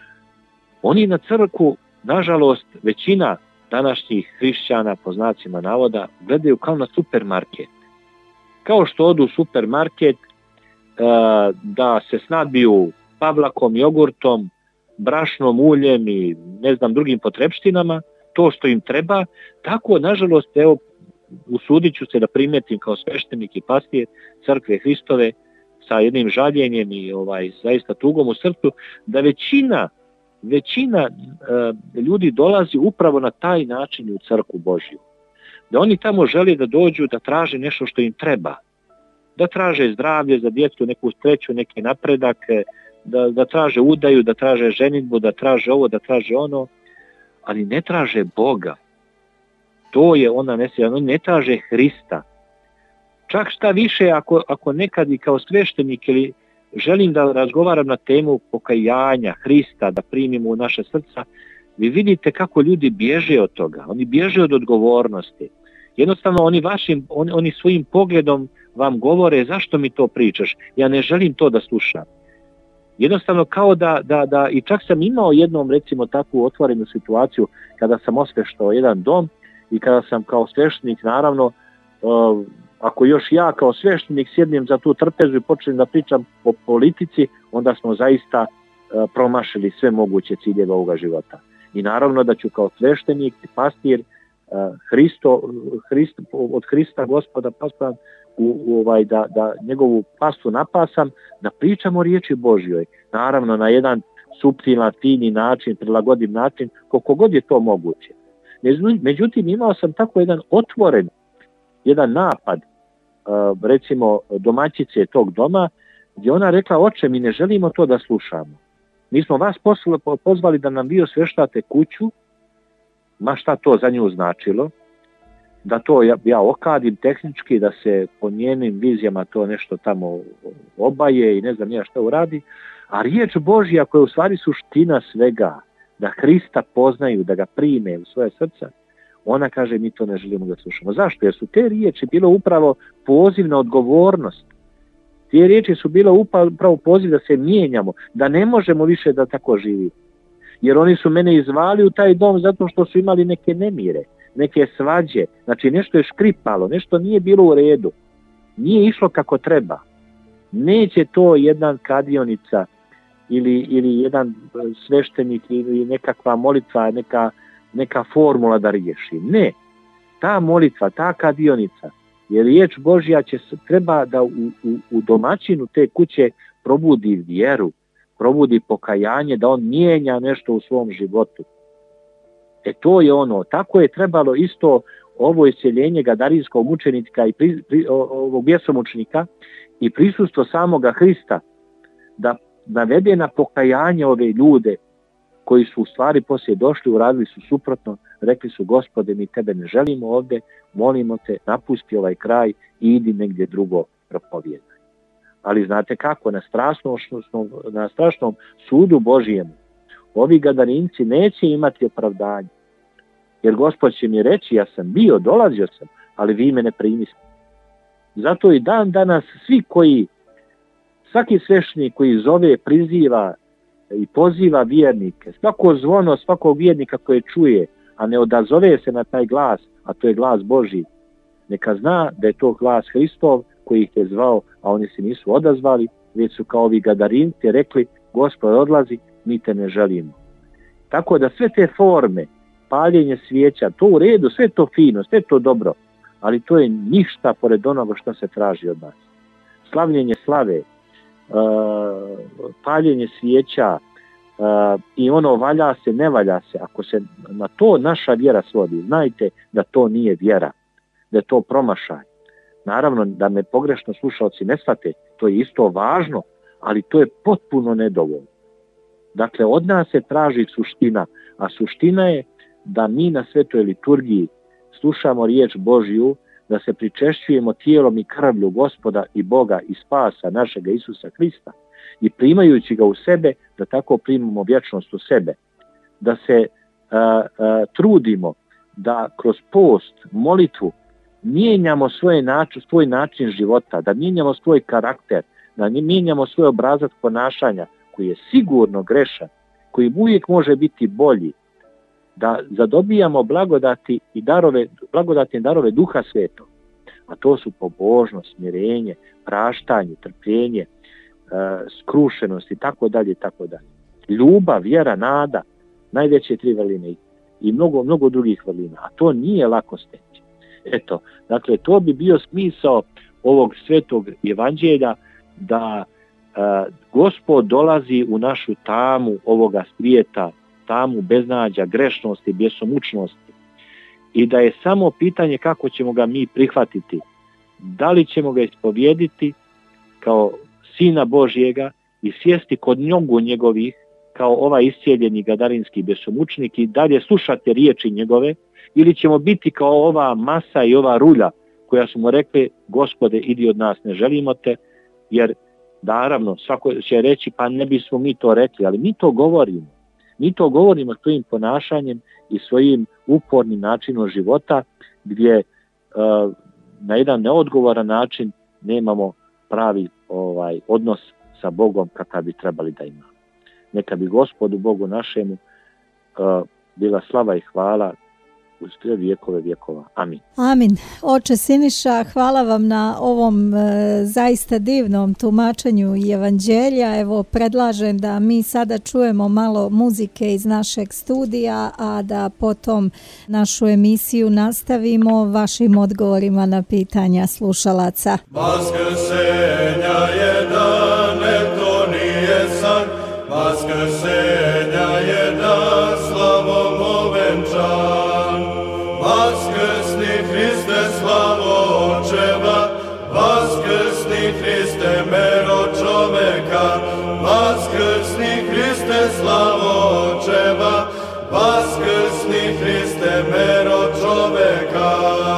Oni na crkvu, nažalost, većina današnjih hrišćana, po znacima navoda, gledaju kao na supermarket. Kao što odu u supermarket da se snadbiju pavlakom, jogurtom, brašnom, uljem i ne znam drugim potrepštinama, to što im treba, tako, nažalost, evo, usudit ću se da primetim kao sveštenik i pastir crkve Hristove sa jednim žaljenjem i zaista tugom u srcu, da većina ljudi dolazi upravo na taj način u crkvu Božju. Da oni tamo žele da dođu da traže nešto što im treba. Da traže zdravlje za djecu, neku sreću, neki napredak, da traže udaju, da traže ženidbu, da traže ovo, da traže ono, ali ne traže Boga. To je ona nesreća, oni ne traže Hrista. Čak šta više, ako nekad i kao sveštenik ili želim da razgovaram na temu pokajanja, Hrista, da primimo u naše srca, vi vidite kako ljudi bježe od toga. Oni bježe od odgovornosti. Jednostavno oni svojim pogledom vam govore zašto mi to pričaš. Ja ne želim to da slušam. Jednostavno kao da i čak sam imao jednom recimo takvu otvorenu situaciju kada sam osveštao jedan dom i kada sam kao sveštenik, naravno, ako još ja kao sveštenik sjednem za tu trpezu i počnem da pričam o politici, onda smo zaista promašili sve moguće ciljeve ovoga života. I naravno da ću kao sveštenik i pastir od Hrista Gospoda pasam da njegovu pastu napasam, da pričam o riječi Božjoj. Naravno na jedan suptilan, fini način, prilagodim način, koliko god je to moguće. Međutim, imao sam tako jedan otvoren, jedan napad, recimo domaćice tog doma, gdje ona rekla: oče, mi ne želimo to da slušamo. Mi smo vas pozvali da nam vi osveštate kuću, ma šta to za nju značilo, da to ja okadim tehnički, da se po njenim vizijama to nešto tamo obaje i ne znam ja šta uradi, a riječ Božja koja je u stvari suština svega, da Hrista poznaju, da ga prime u svoje srca, ona kaže: mi to ne želimo da slušamo. Zašto? Jer su te riječi bilo upravo poziv na odgovornost. Te riječi su bilo upravo poziv da se mijenjamo, da ne možemo više da tako živimo. Jer oni su mene izvali u taj dom zato što su imali neke nemire, neke svađe, znači nešto je škripalo, nešto nije bilo u redu, nije išlo kako treba. Neće to jedan kadionica ili jedan sveštenik ili nekakva molitva, neka formula da riješi. Ne, ta molitva, ta kadionica, jer riječ Božja treba da u domaćinu te kuće probudi vjeru, probudi pokajanje, da on mijenja nešto u svom životu. To je ono, tako je trebalo isto ovo isceljenje gadarinskog mučenika i ovog bjesomučnika i prisustvo samoga Hrista da navede na pokajanje ove ljude koji su u stvari poslije došli, uradili su suprotno, rekli su: Gospode, mi tebe ne želimo ovdje, molimo te, napusti ovaj kraj i idi negdje drugo propovijedaj. Ali znate kako, na strašnom sudu Božijemu ovi gadarinci neće imati opravdanje. Jer Gospod će mi reći: ja sam bio, dolazio sam, ali vi me ne primiste. Zato i dan danas svaki sveštenik koji zove, priziva i poziva vjernike, svako zvono svakog vjernika koje čuje, a ne odazove se na taj glas, a to je glas Božji, neka zna da je to glas Hristov koji ih je zvao, a oni se nisu odazvali, već su kao ovi Gadarinci rekli, Gospod odlazi, mi te ne želimo. Tako da sve te forme, paljenje svijeća, to u redu, sve to fino, sve to dobro, ali to je ništa pored onoga što se traži od nas. Slavljenje slave, paljenje svijeća i ono valja se, ne valja se. Ako se na to naša vjera svodi, znajte da to nije vjera, da je to promašaj. Naravno da me pogrešno slušalci ne shvate, to je isto važno, ali to je potpuno nedovoljno. Dakle, od nas se traži suština, a suština je da mi na svetoj liturgiji slušamo riječ Božju, da se pričešćujemo tijelom i krvlju Gospoda i Boga i spasa našega Isusa Hrista i primajući ga u sebe, da tako primamo vječnost u sebe. Da se trudimo da kroz post, molitvu, mijenjamo svoj način života, da mijenjamo svoj karakter, da mijenjamo svoj obrazac ponašanja koji je sigurno grešan, koji uvijek može biti bolji, da zadobijamo blagodati i darove Duha Svetog, a to su pobožnost, smirenje, praštanje, trpljenje, skrušenost i tako dalje, tako dalje. Ljubav, vjera, nada, najveće 3 vrline i mnogo drugih vrlina, a to nije lako steći. Eto, dakle, to bi bio smisao ovog svetog evanđelja, da Gospod dolazi u našu tamu ovoga svijeta, tamu beznađa, grešnosti, bjesomučnosti i da je samo pitanje kako ćemo ga mi prihvatiti. Da li ćemo ga ispovjediti kao Sina Božjega i sjesti kod nogu njegovih kao ovaj iscijeljeni gadarinski bjesomučnik i dalje slušati riječi njegove, ili ćemo biti kao ova masa i ova rulja koja su mu rekli, Gospode, idi od nas, ne želimo te, jer naravno svako će reći, pa ne bismo mi to rekli, ali mi to govorimo. Mi to govorimo svojim ponašanjem i svojim upornim načinom života, gdje na jedan neodgovoran način nemamo pravi odnos sa Bogom kakav bi trebali da imamo. Neka bi Gospodu Bogu našemu bila slava i hvala uz sve vjekove vjekova. Amin. Amin. Oče Siniša, hvala vam na ovom zaista divnom tumačenju evanđelja. Evo, predlažem da mi sada čujemo malo muzike iz našeg studija, a da potom našu emisiju nastavimo vašim odgovorima na pitanja slušalaca. Vaskrsenja je dan, to nije san, vaskrsenja je dan, slavom ovenčan. Vaskrsni Hriste, slavo očeva, vaskrsni Hriste, mero čoveka, vaskrsni Hriste, slavo očeva, vaskrsni Hriste, mero čoveka.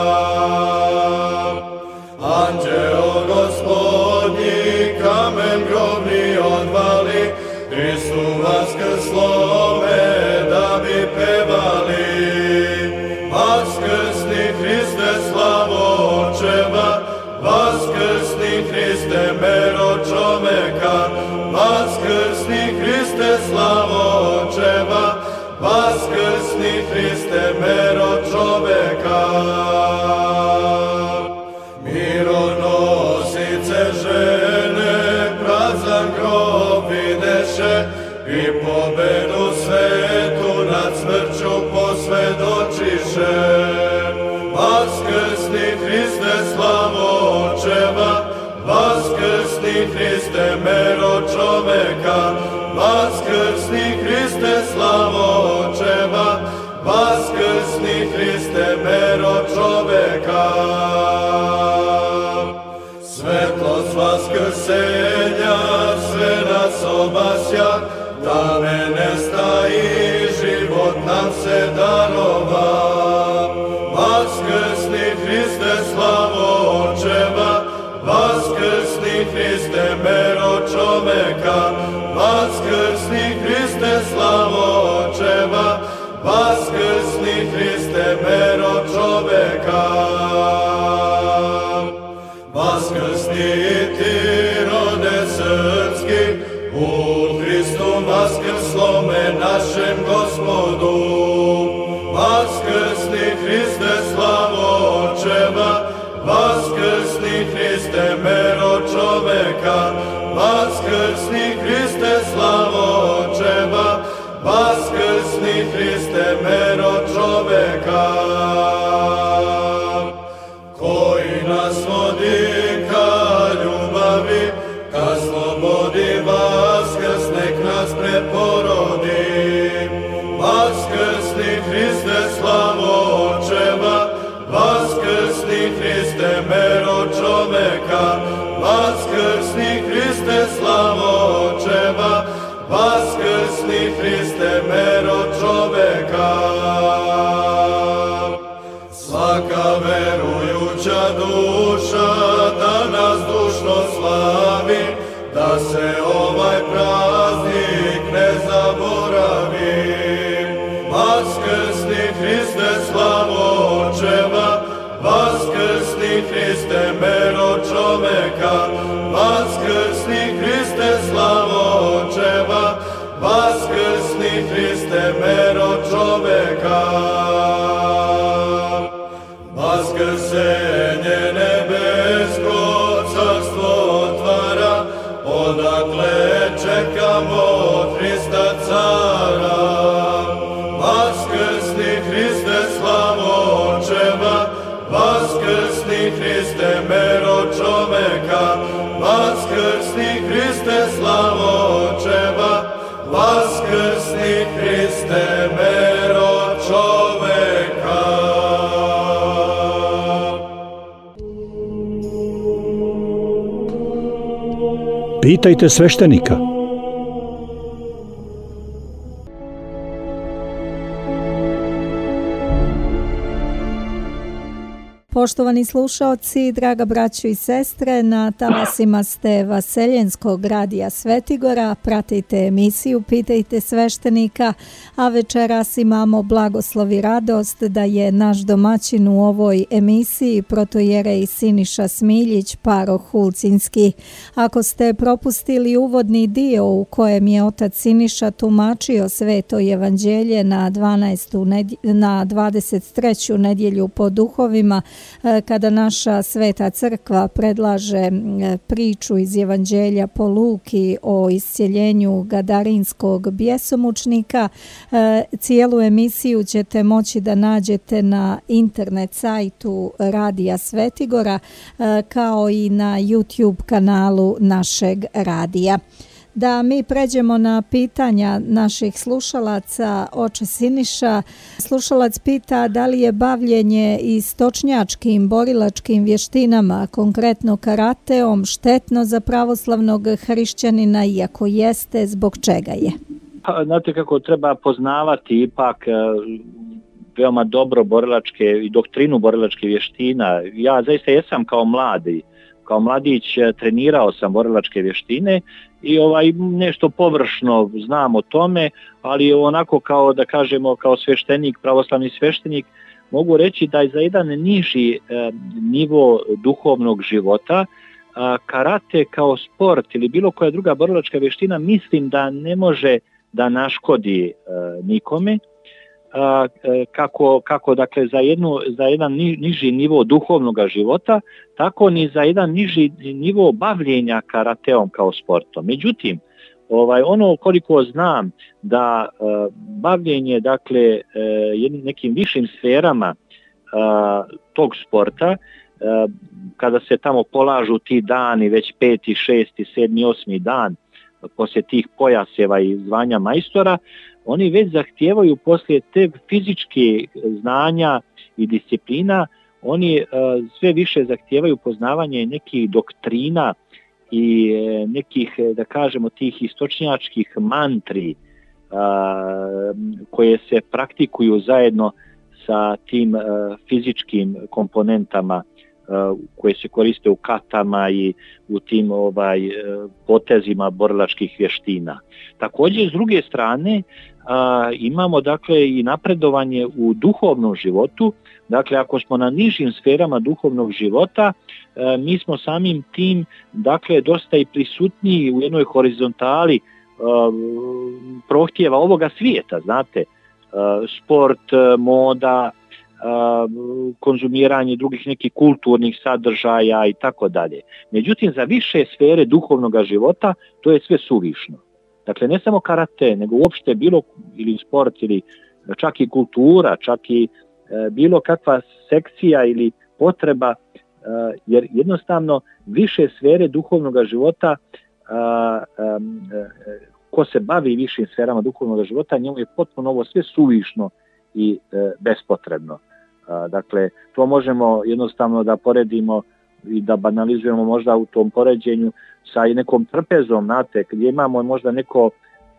Anđeo Gospodnji, kamen grobni odvali, Hristu vaskrslome, da bi pevali. Vaskrsni Hriste, slavo očeva, vaskrsni Hriste, mero čoveka, vaskrsni Hriste, slavo očeva, vaskrsni Hriste, mero čoveka. Mironosice žene, prazan grob videše i pobedu svetu nad smrću posvjedočiše. Vaskrsni Hriste, slavo očeva, vaskrsni Hriste, mero čoveka, vaskrsni Hriste, slavo očeva, vaskrsni Hriste, mero čoveka. Svetlost vaskrsenja sve nas obasja, da ne nestaji, život nam se darova. Vaskrsni Hriste, slavo očeva, vaskrsni Hriste, mero čoveka, vaskrsni Hriste, slavo očeva, vaskrsni Hriste, mero čoveka. Vaskrsni ti, rode srpski, u Hristu vaskrslome našem Gospodu. Vaskrsni Hriste, slavo očeva, vaskrsni Hriste, mero čoveka, koji nas vodi ka ljubavi, ka slobodi, vaskrs nek nas preporodi. Vaskrsni Hriste, slavo očeva, vaskrsni Hriste, mero čoveka, vaskrsni Hriste, slavo očeva, vaskrsni Hriste, mero čoveka. Svaka verujuća duša danas dušno slavi, da se ovaj praznik ne zaboravi. Vaskrsni Hriste, slavo očeva, vaskrsni Hriste, mero čoveka, vaskrsni Hriste, slavo očeva, vaskrsni Hriste, mero čoveka. Vaskrsenje nebesko carstvo otvara, odakle čekamo Hrista cara. Vaskrsni Hriste, slavo očeva, vaskrsni Hriste, mero čoveka, vaskrsni Hriste, slavo očeva, vaskrsni Hriste, mero čoveka. Pitajte sveštenika. Poštovani slušaoci, draga braćo i sestre, na talasima ste Vaseljenskog radija Svetigora, pratite emisiju Pitajte sveštenika, a večeras imamo blagoslov i radost da je naš domaćin u ovoj emisiji protojerej Siniša Smiljić, paroh Ulcinski. Ako ste propustili uvodni dio u kojem je otac Siniša tumačio Sveto evanđelje na 23. nedjelju po duhovima, kada naša Sveta crkva predlaže priču iz Evanđelja po Luki o iscjeljenju gadarinskog bjesomučnika, cijelu emisiju ćete moći da nađete na internet sajtu Radija Svetigora kao i na YouTube kanalu našeg radija. Da mi pređemo na pitanja naših slušalaca. Oče Siniša, slušalac pita da li je bavljenje istočnjačkim borilačkim vještinama, konkretno karateom, štetno za pravoslavnog hrišćanina i ako jeste, zbog čega je? Znate kako treba poznavati ipak veoma dobro borilačke i doktrinu borilačke vještina. Ja zaista jesam kao mladić trenirao sam borilačke vještine i nešto površno znam o tome, ali onako kao da kažemo kao sveštenik, pravoslavni sveštenik, mogu reći da je za jedan niži nivo duhovnog života karate kao sport ili bilo koja druga borilačka vještina mislim da ne može da naškodi nikome. Kako dakle za jedan niži nivo duhovnog života, tako ni za jedan niži nivo bavljenja karateom kao sportom. Međutim, ono koliko znam da bavljenje dakle nekim višim sferama tog sporta, kada se tamo polažu ti dani, već 5., 6., 7., 8. dan poslije tih pojaseva i zvanja majstora, oni već zahtijevaju poslije te fizičke znanja i disciplina, oni sve više zahtijevaju poznavanje nekih doktrina i nekih, da kažemo, tih istočnjačkih mantri koje se praktikuju zajedno sa tim fizičkim komponentama koje se koriste u katama i u tim potezima borilačkih vještina. Također, s druge strane, imamo dakle i napredovanje u duhovnom životu. Dakle, ako smo na nižim sferama duhovnog života, mi smo samim tim dakle dosta i prisutniji u jednoj horizontali prohtjeva ovoga svijeta, znate, sport, moda, konzumiranje drugih nekih kulturnih sadržaja i tako dalje. Međutim, za više sfere duhovnog života to je sve suvišno. Dakle, ne samo karate, nego uopšte bilo ili sport ili čak i kultura, čak i bilo kakva sekcija ili potreba, jer jednostavno više sfere duhovnog života, ko se bavi višim sferama duhovnog života, njemu je potpuno ovo sve suvišno i bespotrebno. Dakle, to možemo jednostavno da poredimo i da banalizujemo možda u tom poređenju sa nekom trpezom, znate, gdje imamo možda neko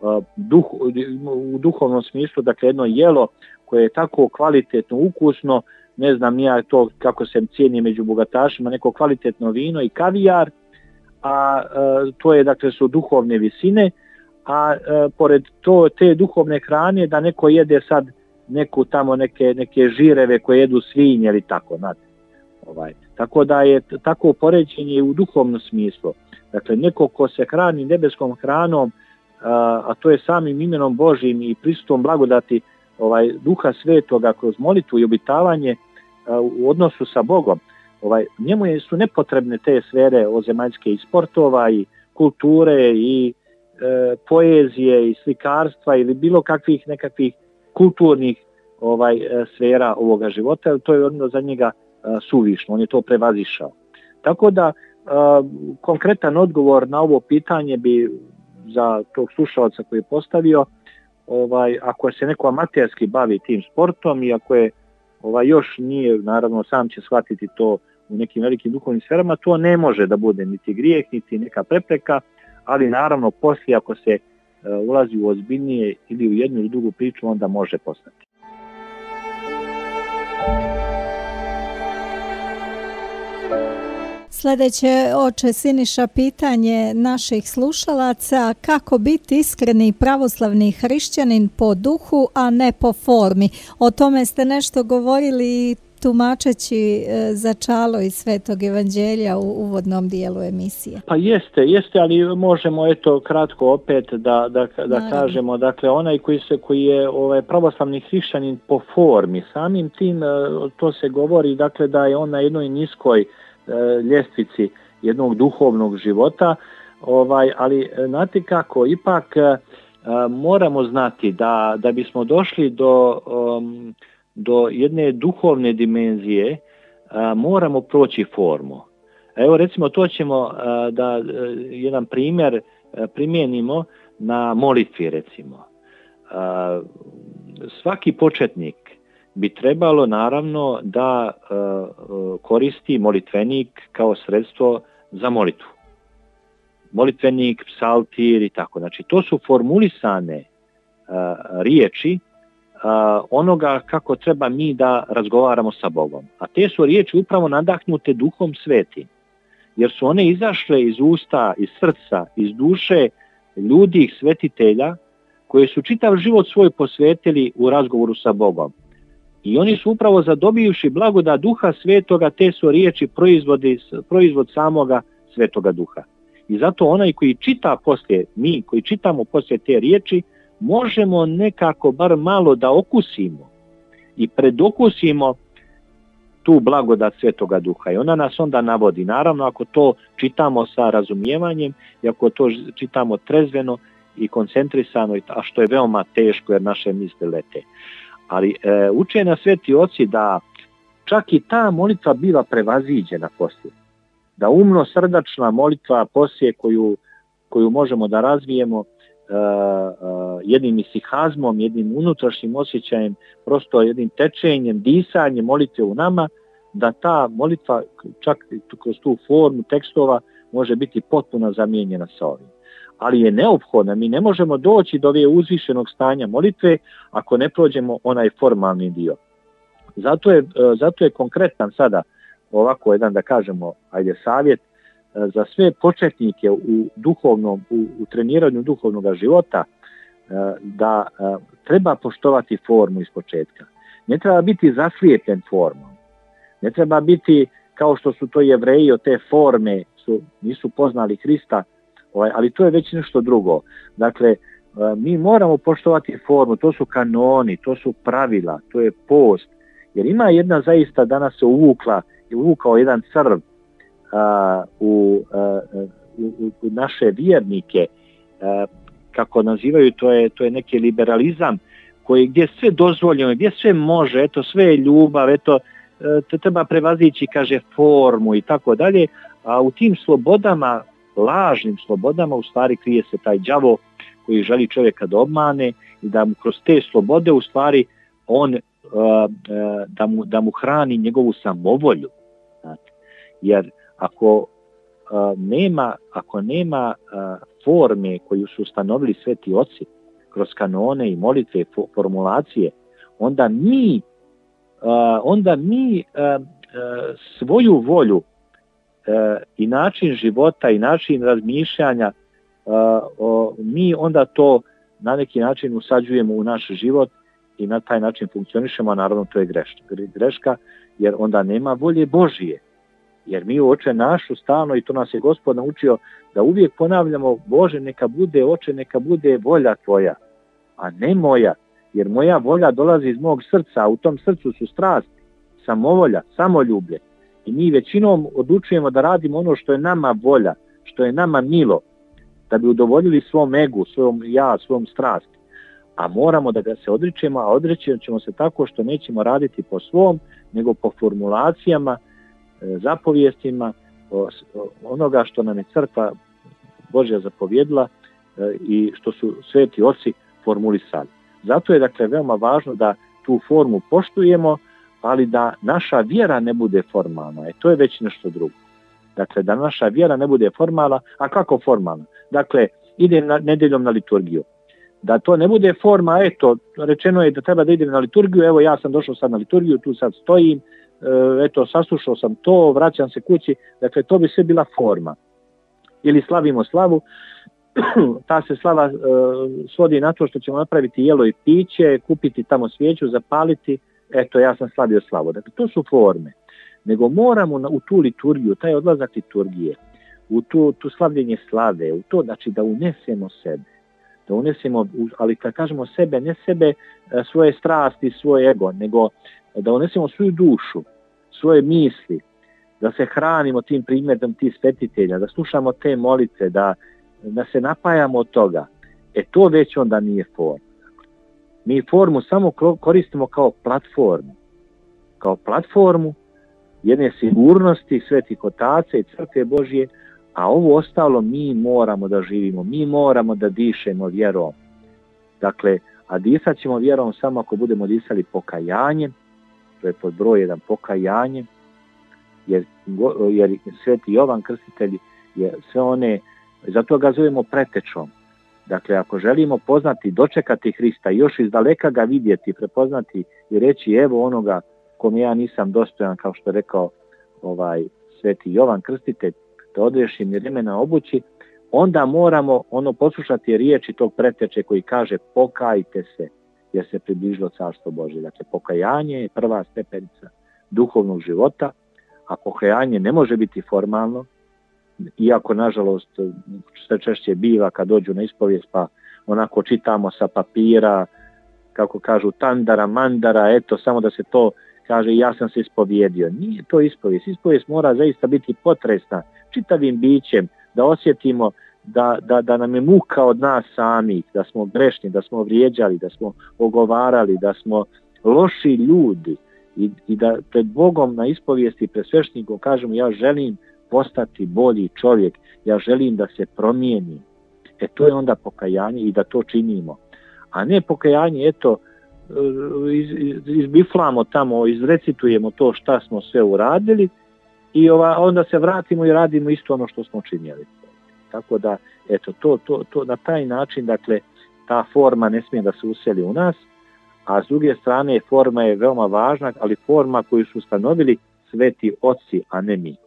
u duhovnom smislu, dakle jedno jelo koje je tako kvalitetno, ukusno, ne znam nija to kako se cijeni među bogatašima, neko kvalitetno vino i kavijar, a to je, dakle, su duhovne visine, a pored te duhovne hrane da neko jede sad neku tamo neke žireve koje jedu svinje ili tako, znate. Tako da je tako poređenje u duhovnom smislu. Dakle, neko ko se hrani nebeskom hranom, a to je samim imenom Božjim i prisustvom blagodati Duha Svetoga kroz molitvu i obitavanje u odnosu sa Bogom, njemu su nepotrebne te sfere ozemaljske i sportova i kulture i poezije i slikarstva ili bilo kakvih nekakvih kulturnih sfera ovoga života, jer to je ono za njega suvišno, on je to prevazišao. Tako da konkretan odgovor na ovo pitanje bi za tog slušalca koji je postavio, ako se neko amaterski bavi tim sportom i ako je još nije, naravno sam će shvatiti to u nekim velikim duhovnim sferama, to ne može da bude niti grijeh, niti neka prepreka, ali naravno poslije ako se ulazi u ozbiljnije ili u jednu ili drugu priču, onda može postati. Sljedeće, oče Siniša, pitanje naših slušalaca: kako biti iskreni pravoslavni hrišćanin po duhu, a ne po formi? O tome ste nešto govorili tumačeći začalo iz Svetog Evanđelja u uvodnom dijelu emisije. Pa jeste, ali možemo kratko opet da kažemo, dakle onaj koji je pravoslavni hrišćanin po formi, samim tim to se govori, dakle, da je on na jednoj niskoj ljestvici jednog duhovnog života, ali znate kako, ipak moramo znati da bismo došli do jedne duhovne dimenzije, moramo proći formu. Evo recimo to ćemo da jedan primjer primijenimo na molitvi recimo. Svaki početnik bi trebalo naravno da koristi molitvenik kao sredstvo za molitvu. Molitvenik, psaltir i tako. Znači to su formulisane riječi onoga kako treba mi da razgovaramo sa Bogom. A te su riječi upravo nadahnute Duhom Svetim, jer su one izašle iz usta, iz srca, iz duše ljudi, svetitelja, koji su čitav život svoj posvetili u razgovoru sa Bogom. I oni su upravo zadobivši blagodat Duha Svetoga, te su riječi proizvod samoga Svetoga Duha. I zato onaj koji čita poslije, mi koji čitamo poslije te riječi, možemo nekako bar malo da okusimo i predokusimo tu blagodat Svetoga Duha. I ona nas onda navodi. Naravno, ako to čitamo sa razumijevanjem i ako to čitamo trezveno i koncentrisano, a što je veoma teško jer naše misli lete. Ali uče nas sveti oci da čak i ta molitva biva prevaziđena poslije. Da umno srdačna molitva poslije koju možemo da razvijemo jednim isihazmom, jednim unutrašnjim osjećajem, prosto jednim tečenjem, disanjem molitve u nama, da ta molitva čak kroz tu formu tekstova može biti potpuno zamijenjena sa ovim. Ali je neophodna, mi ne možemo doći do ove uzvišenog stanja molitve ako ne prođemo onaj formalni dio. Zato je konkretan sada ovako jedan, da kažemo, savjet za sve početnike u treniranju duhovnog života, da treba poštovati formu iz početka. Ne treba biti zaslijepljen formom. Ne treba biti kao što su to Jevreji od te forme, nisu poznali Hrista, ali to je već nešto drugo. Dakle, mi moramo poštovati formu, to su kanoni, to su pravila, to je post Jer ima jedna zaista danas se uvukao jedan crv u naše vjernike, kako nazivaju, to je neki liberalizam gdje je sve dozvoljeno, gdje sve može, eto sve je ljubav, eto to treba prevazići, kaže, formu i tako dalje, a u tim slobodama, lažnim slobodama, u stvari krije se taj đavo koji želi čovjeka da obmane i da mu kroz te slobode u stvari on da mu hrani njegovu samovolju. Znate. Jer ako nema forme koju su ustanovili sveti oci kroz kanone i molitve, formulacije, onda mi svoju volju i način života i način razmišljanja mi onda to na neki način usađujemo u naš život i na taj način funkcionišemo, a naravno to je greška, jer onda nema volje Božije. Jer mi u Oče našu stalno, i to nas je Gospod naučio, da uvijek ponavljamo: Bože, neka bude, Oče, neka bude volja Tvoja, a ne moja, jer moja volja dolazi iz mog srca, a u tom srcu su strasti, samovolja, samoljublje. I mi većinom odlučujemo da radimo ono što je nama volja, što je nama milo, da bi udovoljili svom egu, svom strasti. A moramo da ga se odričemo, a odreći ćemo se tako što nećemo raditi po svom, nego po formulacijama, zapovijestima, onoga što nam je crkva Božja zapovjedila i što su sveti oci formulisali. Zato je dakle veoma važno da tu formu poštujemo, ali da naša vjera ne bude formalna. To je već nešto drugo. Dakle, da naša vjera ne bude formalna. A kako formalna? Dakle, idem nedjeljom na liturgiju. Da to ne bude forma, eto, rečeno je da treba da idem na liturgiju, evo ja sam došao sad na liturgiju, tu sad stojim, eto, saslušao sam to, vraćam se kući. Dakle, to bi sve bila forma. Ili slavimo slavu, ta se slava svodi na to što ćemo napraviti jelo i piće, kupiti tamo svijeću, zapaliti, eto, ja sam slavio slavu. Dakle, to su forme. Nego moramo u tu liturgiju, taj odlazak liturgije, u tu slavljenje slave, u to, znači da unesemo sebe. Da unesemo, ali kad kažemo sebe, ne sebe svoje strasti, svoj ego, nego da unesemo svoju dušu, svoje misli, da se hranimo tim primjerom tih svetitelja, da slušamo te molitve, da se napajamo od toga. To već onda nije forma. Mi formu samo koristimo kao platformu jedne sigurnosti svetih otaca i crkve Božje, a ovo ostalo mi moramo da živimo, mi moramo da dišemo vjerom. Dakle, a disat ćemo vjerom samo ako budemo disali pokajanjem, to je pod broj 1 pokajanje, jer sveti Jovan Krstitelj je sve one, zato ga zovemo pretečom. Dakle, ako želimo poznati, dočekati Hrista, još iz daleka ga vidjeti, prepoznati i reći evo onoga kom ja nisam dostojan, kao što je rekao sveti Jovan Krstitelj, da odriješim remena obući, onda moramo poslušati riječi tog preteče koji kaže pokajte se, jer se približilo Carstvo Božje. Dakle, pokajanje je prva stepenica duhovnog života, a pokajanje ne može biti formalno, iako nažalost sve češće biva kad dođu na ispovijest, pa onako čitamo sa papira, kako kažu tandara, mandara, eto samo da se to kaže ja sam se ispovjedio. Nije to ispovijest. Ispovijest mora zaista biti potresna čitavim bićem, da osjetimo da nam je muka od nas samih, da smo grešni, da smo vrijeđali, da smo ogovarali, da smo loši ljudi i da pred Bogom na ispovijesti, pred sveštenikom kažemo ja želim postati bolji čovjek, ja želim da se promijenim. To je onda pokajanje i da to činimo. A ne pokajanje, eto, izbiflamo tamo, izrecitujemo to šta smo sve uradili i onda se vratimo i radimo isto ono što smo činili. Tako da, eto, to na taj način, dakle, ta forma ne smije da se useli u nas, a s druge strane forma je veoma važna, ali forma koju su ustanovili sveti oci, a ne mi.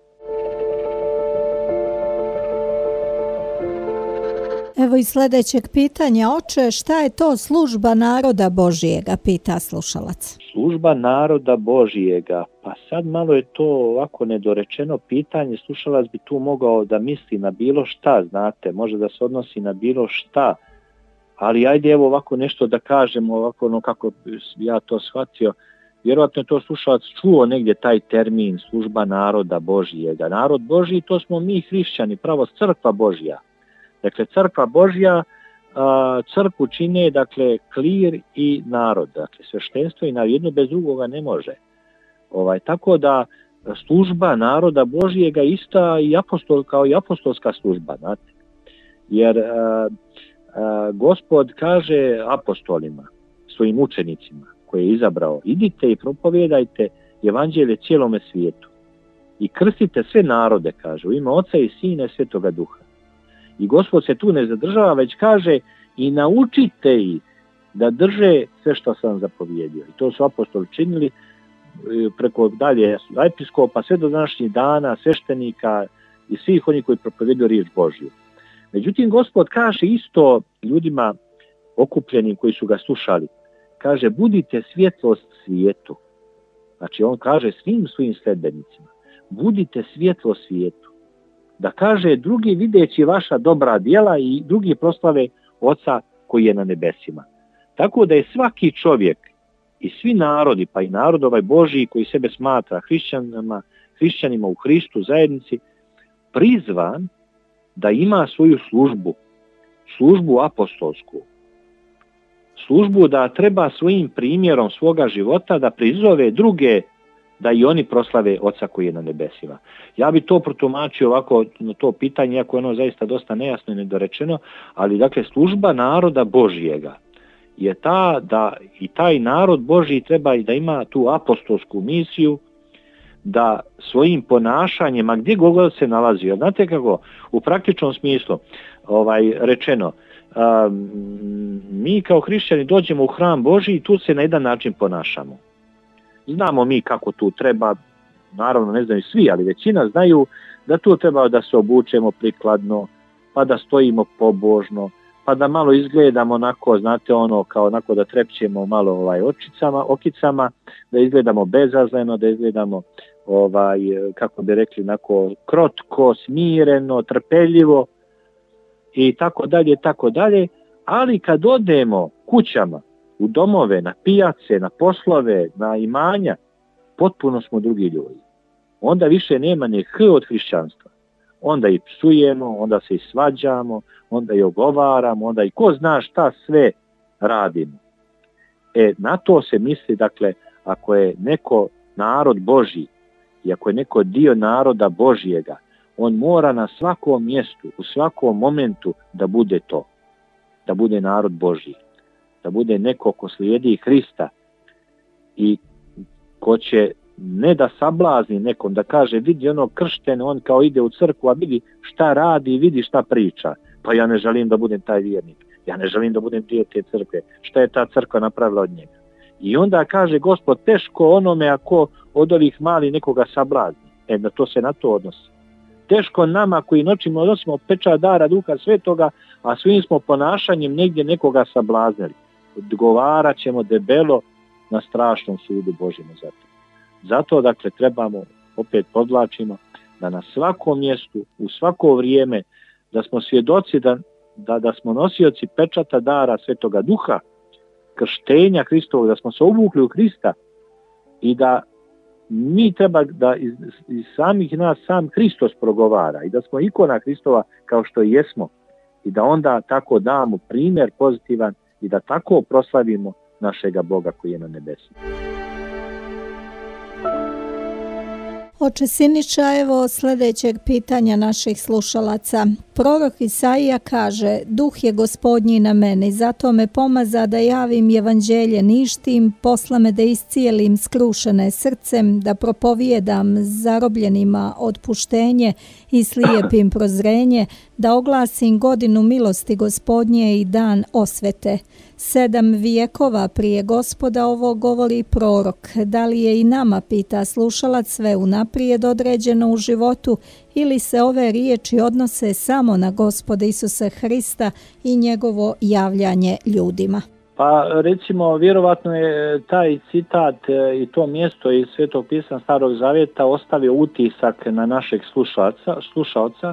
Evo i sljedećeg pitanja, oče, šta je to služba naroda Božijega, pita slušalac. Služba naroda Božijega, pa sad malo je to ovako nedorečeno pitanje, slušalac bi tu mogao da misli na bilo šta, znate, može da se odnosi na bilo šta, ali ajde evo ovako nešto da kažemo, ovako kako ja to shvatio, vjerojatno je to slušalac čuo negdje taj termin služba naroda Božijega. Narod Božji, to smo mi hrišćani, pravo crkva Božja. Dakle, crkva Božja, crkvu čine, dakle, klir i narod. Dakle, sveštenstvo i narod, jedno bez drugoga ne može. Tako da služba naroda Božijega ista i kao i apostolska služba, znate. Jer Gospod kaže apostolima, svojim učenicima koje je izabrao, idite i propovijedajte evanđelje cijelome svijetu i krstite sve narode, kaže, u ime Oca i Sina i Svetoga Duha. I Gospod se tu ne zadržava, već kaže i naučite ih da drže sve što sam zapovjedio. I to su apostoli činili preko dalje episkopa sve do današnjih dana, sveštenika i svih onih koji propovjeduju riječ Božju. Međutim, Gospod kaže isto ljudima okupljenim koji su ga slušali, kaže budite svjetlost svijetu. Znači on kaže svim svojim sledbenicima, budite svjetlo svijetu. Da kaže drugi videći vaša dobra djela i drugi proslave Oca koji je na nebesima. Tako da je svaki čovjek i svi narodi, pa i narod ovaj Božji koji sebe smatra hrišćanima u Hristu zajednici, prizvan da ima svoju službu apostolsku. Službu da treba svojim primjerom svoga života da prizove druge da i oni proslave Oca koji je na nebesima. Ja bi to protumačio ovako na to pitanje, iako je ono zaista dosta nejasno i nedorečeno, ali dakle služba naroda Božjega je ta da i taj narod Božji treba i da ima tu apostolsku misiju, da svojim ponašanjem, a gdje god se nalazio, znate kako, u praktičnom smislu rečeno, mi kao hrišćani dođemo u hram Božji i tu se na jedan način ponašamo. Znamo mi kako tu treba, naravno ne znaju svi, ali većina znaju da tu treba da se obučemo prikladno, pa da stojimo pobožno, pa da malo izgledamo onako, znate ono, kao onako da trepćemo malo okicama, da izgledamo bezazleno, da izgledamo kako bi rekli, onako krotko, smireno, trpeljivo i tako dalje, ali kad odemo kućama, u domove, na pijace, na poslove, na imanja, potpuno smo drugi ljudi. Onda više nema ni H od hrišćanstva. Onda i psujemo, onda se i svađamo, onda i ogovaramo, onda i ko zna šta sve radimo. Na to se misli, dakle, ako je neko narod Božji i ako je neko dio naroda Božjega, on mora na svakom mjestu, u svakom momentu da bude to, da bude narod Božji, da bude neko ko slijedi Hrista i ko će ne da sablazni nekom, da kaže vidi ono kršten, on kao ide u crkvu, a vidi šta radi, vidi šta priča. Pa ja ne želim da budem taj vjernik, ja ne želim da budem dio te crkve, šta je ta crkva napravila od njega. I onda kaže Gospod, teško onome ako od ovih mali nekoga sablazni. Da to se na to odnosi. Teško nama koji noćima nosimo pečat dara Duha Svetoga, a svim smo ponašanjem negdje nekoga sablaznili. Odgovarat ćemo debelo na strašnom sudu Božjem za to. Zato, dakle, trebamo, opet podvlačimo, da na svakom mjestu, u svako vrijeme, da smo svjedoci da smo nosioci pečata dara Svetoga Duha, krštenja Hristovog, da smo se obukli u Hrista i da mi treba da iz samih nas sam Hristos progovara i da smo ikona Hristova kao što i jesmo i da onda tako damo primjer pozitivan i da tako proslavimo našega Boga koji je na nebesima. Oče Siniša, evo sljedećeg pitanja naših slušalaca. Prorok Isaija kaže, duh je Gospodnji na meni, zato me pomaza da javim evanđelje ništim, posla me da iscijelim skrušene srcem, da propovijedam zarobljenima otpuštenje i slijepim prozrenje, da oglasim godinu milosti Gospodnje i dan osvete. 7 vijekova prije Gospoda ovo govori prorok. Da li je i nama, pita slušalac, sve unaprijed određeno u životu ili se ove riječi odnose samo na Gospoda Isusa Hrista i njegovo javljanje ljudima? Pa recimo, vjerovatno je taj citat i to mjesto iz Svetog pisma Starog Zavjeta ostavio utisak na našeg slušaoca,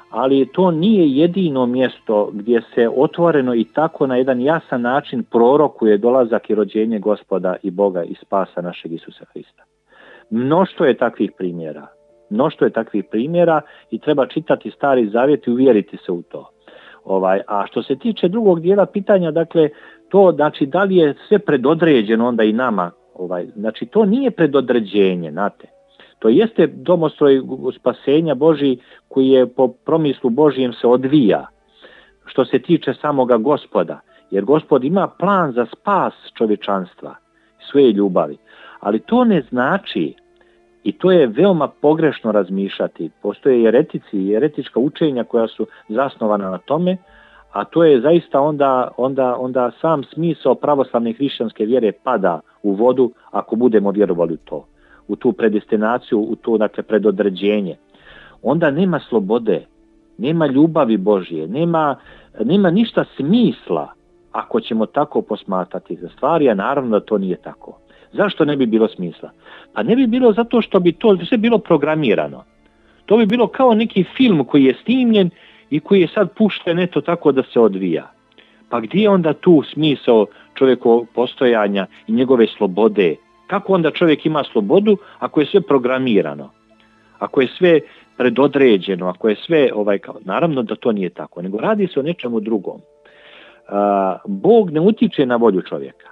ali to nije jedino mjesto gdje se otvoreno i tako na jedan jasan način prorokuje dolazak i rođenje Gospoda i Boga i spasa našeg Isusa Hrista. Mnoštvo je takvih primjera i treba čitati Stari Zavjet i uvjeriti se u to. A što se tiče drugog dijela pitanja, dakle, to znači da li je sve predodređeno onda i nama, znači to nije predodređenje, znate. To jeste domostroj spasenja Božji koji je po promislu Božijem se odvija što se tiče samoga Gospoda, jer Gospod ima plan za spas čovječanstva, svoje ljubavi, ali to ne znači, i to je veoma pogrešno razmišljati, postoje jeretici i jeretička učenja koja su zasnovana na tome, a to je zaista onda sam smisao pravoslavne hrišćanske vjere pada u vodu ako budemo vjerovali u to, u tu predestinaciju, u to dakle predodređenje. Onda nema slobode, nema ljubavi Božje, nema ništa smisla ako ćemo tako posmatrati za stvari, a naravno da to nije tako. Zašto ne bi bilo smisla? Pa ne bi bilo zato što bi to sve bilo programirano. To bi bilo kao neki film koji je snimljen i koji je sad pušten eto tako da se odvija. Pa gdje je onda tu smisao čovjekovog postojanja i njegove slobode? Kako onda čovjek ima slobodu ako je sve programirano? Ako je sve predodređeno, ako je sve naravno da to nije tako, nego radi se o nečemu drugom. Bog ne utiče na volju čovjeka.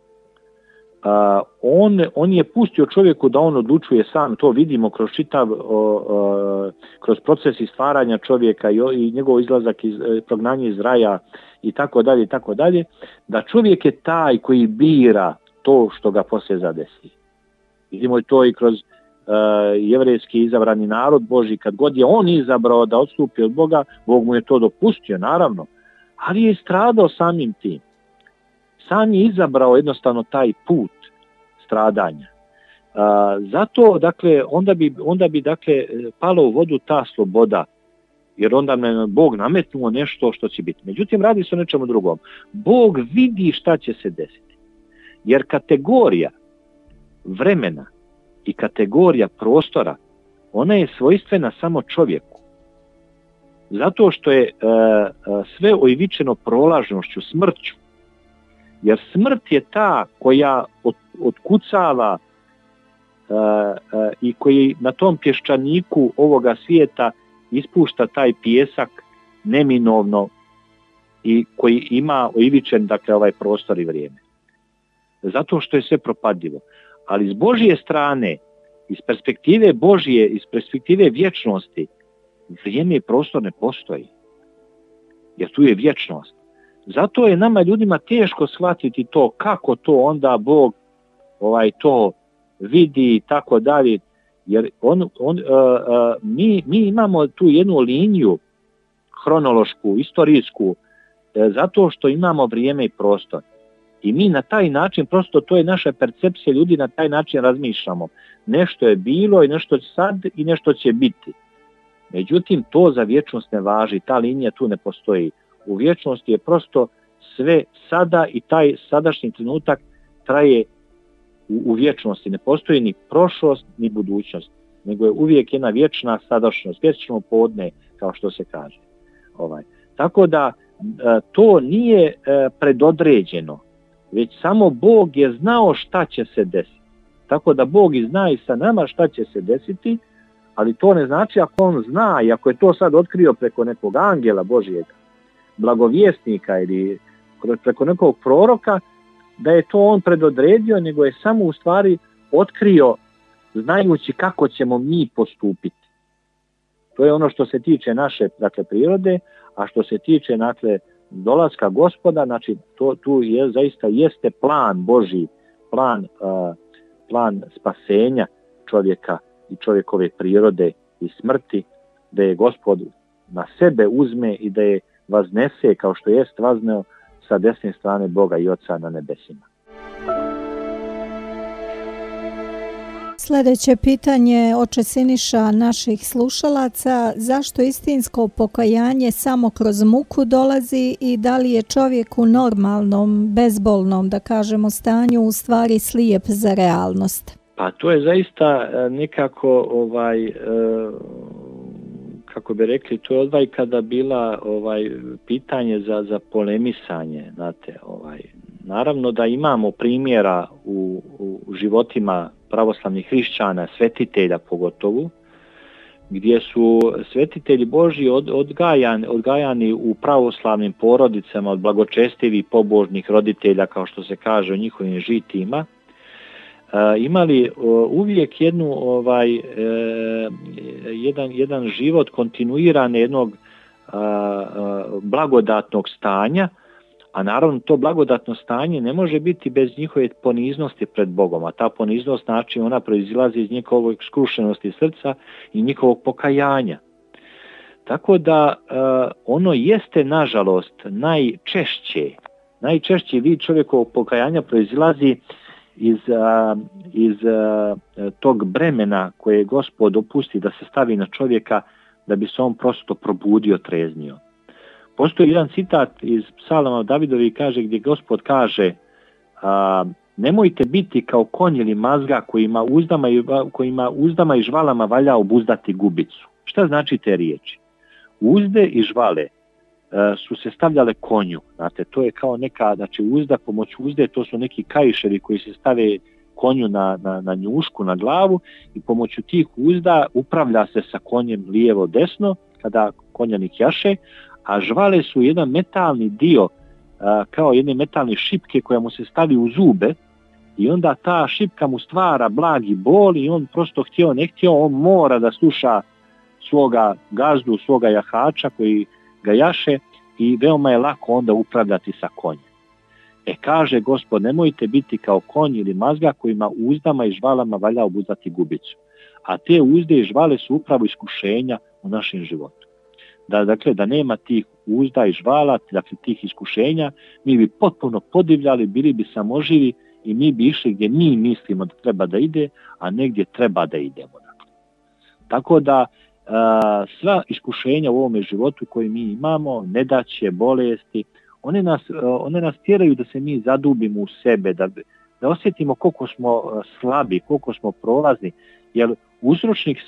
On je pustio čovjeku da on odlučuje sam, to vidimo kroz kroz proces stvaranja čovjeka i njegov izlazak iz prognanje iz raja i tako dalje, da čovjek je taj koji bira to što ga poslije zadesi. Vidimo to i kroz jevrejski izabrani narod Božji, kad god je on izabrao da odstupi od Boga, Bog mu je to dopustio, naravno, ali je stradao samim tim. Sam je izabrao jednostavno taj put stradanja. Zato, dakle, onda bi dakle, palo u vodu ta sloboda, jer onda me Bog nametnuo nešto što će biti. Međutim, radi se o nečemu drugom. Bog vidi šta će se desiti. Jer kategorija vremena i kategorija prostora, ona je svojstvena samo čovjeku. Zato što je sve oivičeno prolažnošću, smrću. Jer smrt je ta koja otkucava i koji na tom pješčaniku ovoga svijeta ispušta taj pijesak neminovno i koji ima oivičen dakle, ovaj prostor i vrijeme. Zato što je sve propadljivo. Ali s Božje strane, iz perspektive Božje, iz perspektive vječnosti, vrijeme i prostor ne postoji. Jer tu je vječnost. Zato je nama ljudima teško shvatiti to kako to onda Bog to vidi i tako dalje. Jer mi imamo tu jednu liniju hronološku, istorijsku, zato što imamo vrijeme i prostor. I mi na taj način, prosto to je naša percepcija, ljudi na taj način razmišljamo. Nešto je bilo i nešto sad i nešto će biti. Međutim, to za vječnost ne važi, ta linija tu ne postoji. U vječnosti je prosto sve sada i taj sadašnji trenutak traje u vječnosti. Ne postoji ni prošlost ni budućnost, nego je uvijek jedna vječna sadašnjost, vječno podne, kao što se kaže. Tako da to nije predodređeno, već samo Bog je znao šta će se desiti. Tako da Bog i zna i sa nama šta će se desiti, ali to ne znači ako on zna i ako je to sad otkrio preko nekog angela Božjega, blagovjesnika ili preko nekog proroka, da je to on predodredio, nego je samo u stvari otkrio znajući kako ćemo mi postupiti. To je ono što se tiče naše dakle, prirode, a što se tiče dakle, dolaska Gospoda, znači tu je, zaista jeste plan Božji, plan spasenja čovjeka i čovjekove prirode i smrti, da je Gospod na sebe uzme i da je vaznese kao što jest vazneo sa desne strane Boga i Oca na nebesima. Sljedeće pitanje, oče Siniša, naših slušalaca: zašto istinsko pokajanje samo kroz muku dolazi i da li je čovjek u normalnom, bezbolnom, da kažemo, stanju u stvari slijep za realnost? Pa to je zaista nekako kako bi rekli, to je odvajkada bila pitanje za polemisanje, znate, naravno da imamo primjera u životima pravoslavnih hrišćana, svetitelja pogotovo, gdje su svetitelji Božji odgajani u pravoslavnim porodicama od blagočestivih pobožnih roditelja, kao što se kaže u njihovim žitima, imali uvijek jedan život kontinuirane jednog blagodatnog stanja, a naravno to blagodatno stanje ne može biti bez njihove poniznosti pred Bogom, a ta poniznost znači ona proizilazi iz njihovog skrušenosti srca i njihovog pokajanja. Tako da ono jeste nažalost najčešći vid čovjekovog pokajanja proizilazi iz tog bremena koje Gospod dopusti da se stavi na čovjeka da bi se on prosto probudio, treznio. Postoji jedan citat iz Psalama Davidovi, kaže, gdje Gospod kaže nemojte biti kao konj ili mazga kojima uzdama i žvalama valja obuzdati gubicu. Šta znači te riječi? Uzde i žvale su se stavljale konju. Znate, to je kao neka, znači uzda, pomoć uzde, to su neki kaiševi koji se stave konju na njušku, na glavu, i pomoću tih uzda upravlja se sa konjem lijevo desno kada konjanik jaše, a žvale su jedan metalni dio, kao jedne metalne šipke koja mu se stavi u zube, i onda ta šipka mu stvara blagi bol i on prosto htio ne htio, on mora da sluša svoga gazdu, svoga jahača koji ga jaše, i veoma je lako onda upravljati sa konjem. Kaže Gospod, nemojte biti kao konj ili mazga kojima uzdama i žvalama valja obuzdati gubicu. A te uzde i žvale su upravo iskušenja u našem životu. Dakle, da nema tih uzda i žvala, dakle tih iskušenja, mi bi potpuno podivljali, bili bi samoživi i mi bi išli gdje mi mislimo da treba da ide, a negdje treba da idemo. Dakle. Tako da sva iskušenja u ovome životu koji mi imamo, nedaće, bolesti, one nas tjeraju da se mi zadubimo u sebe, da osjetimo koliko smo slabi, koliko smo prolazni, jer uzročnik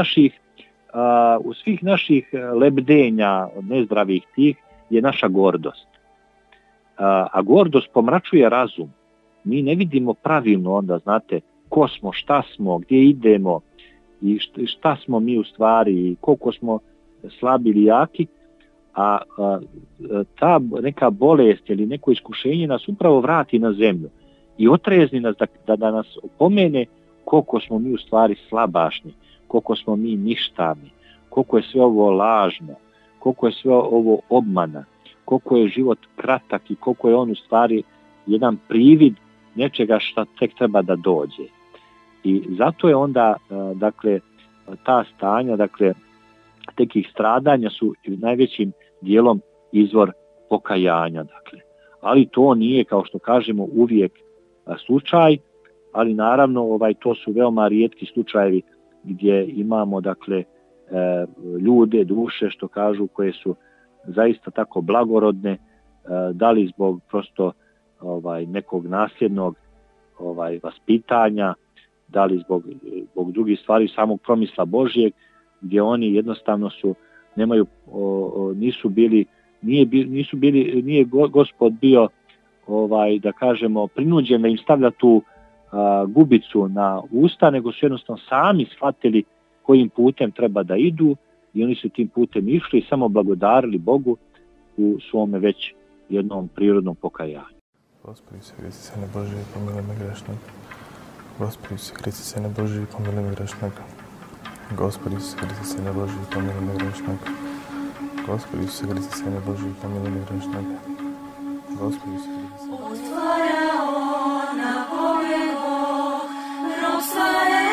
svih naših lebdenja nezdravih tih je naša gordost. A gordost pomračuje razum. Mi ne vidimo pravilno onda, znate, ko smo, šta smo, gdje idemo i šta smo mi u stvari i koliko smo slabi ili jaki, a ta neka bolest ili neko iskušenje nas upravo vrati na zemlju i otrezni nas da nas opomene koliko smo mi u stvari slabašni, koliko smo mi ništavni, koliko je sve ovo lažno, koliko je sve ovo obmana, koliko je život kratak i koliko je on u stvari jedan privid nečega što tek treba da dođe. I zato je onda, dakle, ta stanja, dakle, tekih stradanja su najvećim dijelom izvor pokajanja, dakle. Ali to nije, kao što kažemo, uvijek slučaj, ali naravno to su veoma rijetki slučajevi gdje imamo, dakle, ljude, duše, što kažu, koje su zaista tako blagorodne, da li zbog prosto nekog nasljednog vaspitanja, da li zbog drugih stvari, samog promisla Božjeg, gdje oni jednostavno nije Gospod bio, da kažemo, prinuđen da im stavlja tu gubicu na usta, nego su jednostavno sami shvatili kojim putem treba da idu i oni su tim putem išli i samo blagodarili Bogu u svome već jednom prirodnom pokajanju. Gospodи se, Hristi Sine Božji, pomiluj me grešnog. Gospodi se, Hristi Sine Božji, pomiluj me grešnog. Gospodi se, Hristi Sine Božji, pomiluj me grešnog. Gospodi se, Hristi Sine Božji, pomiluj me grešnog. Gospodi se, Hristi Sine Božji. Otvarao na pobjego, ropstva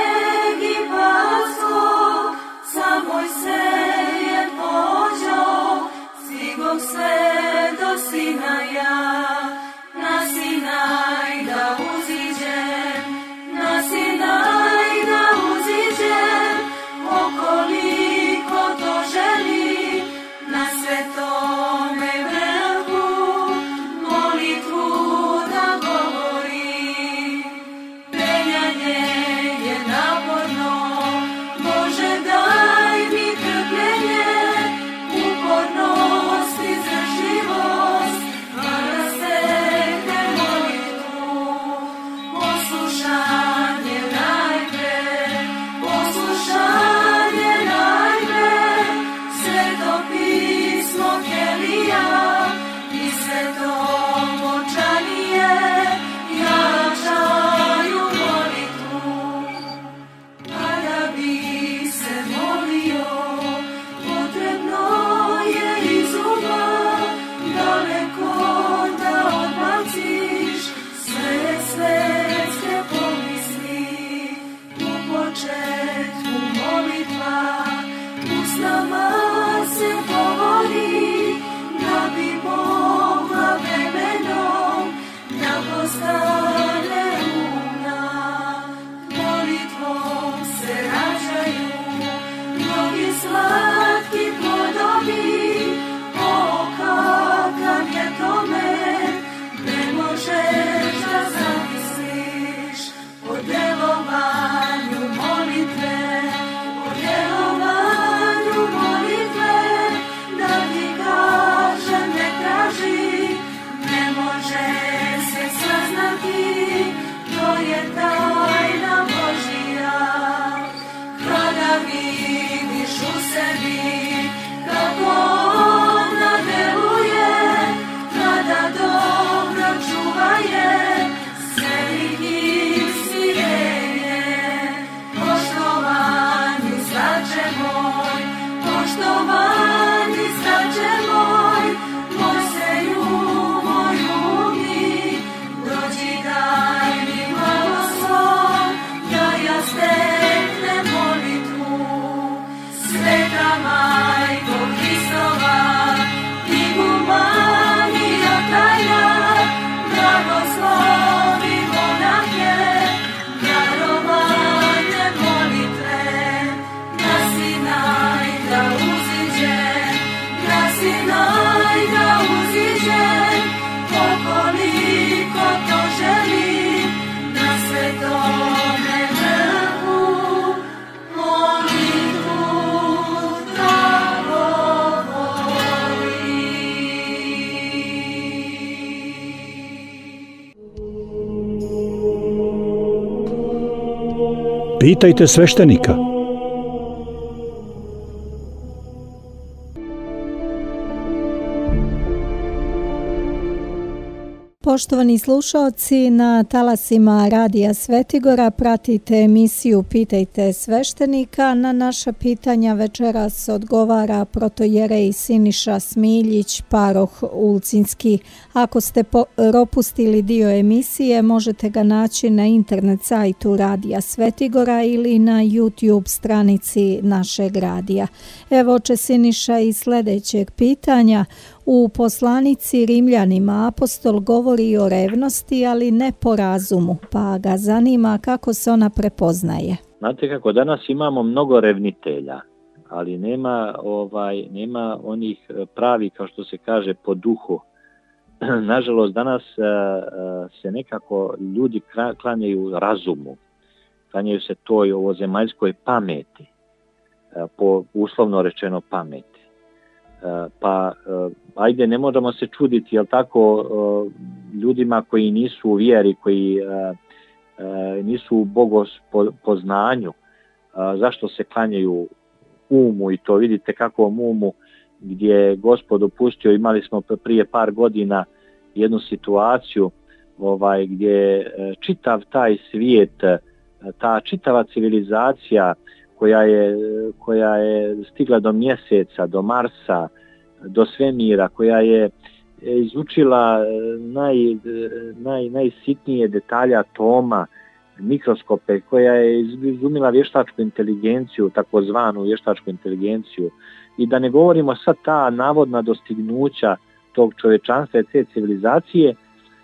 egipatskog, sam Mojse je pođao, stigom sve do Sinaja, na Sinaj da uziđem, na Sinaj da uziđem, okoliko to želi, na svetome vrhu molitvu da govori. Penjanje je naporno, Bože daj mi trpljenje, Pitajte sveštenika. Poštovani slušaoci, na talasima Radija Svetigora pratite emisiju Pitajte sveštenika. Na naša pitanja večeras odgovara protojerej Siniša Smiljić, paroh Ulcinski. Ako ste propustili dio emisije, možete ga naći na internet sajtu Radija Svetigora ili na YouTube stranici našeg radija. Evo će Siniša i sljedećeg pitanja. U poslanici Rimljanima apostol govori o revnosti, ali ne po razumu, pa ga zanima kako se ona prepoznaje. Znate kako, danas imamo mnogo revnitelja, ali nema onih pravi, kao što se kaže, po duhu. Nažalost, danas se nekako ljudi klanjaju razumu, klanjaju se toj ovozemaljskoj pameti, po uslovno rečeno pameti. Pa ajde, ne možemo se čuditi, jel tako, ljudima koji nisu u vjeri, koji nisu u bogopoznanju, zašto se klanjaju umu, i to vidite kakvom umu, gdje je Gospod dopustio. Imali smo prije par godina jednu situaciju gdje čitav taj svijet, ta čitava civilizacija koja je stigla do mjeseca, do Marsa, do svemira, koja je izučila najsitnije detalje atoma, mikroskope, koja je izumila vještačku inteligenciju, takozvanu vještačku inteligenciju, i da ne govorimo sad ta navodna dostignuća tog čovječanstva i te civilizacije,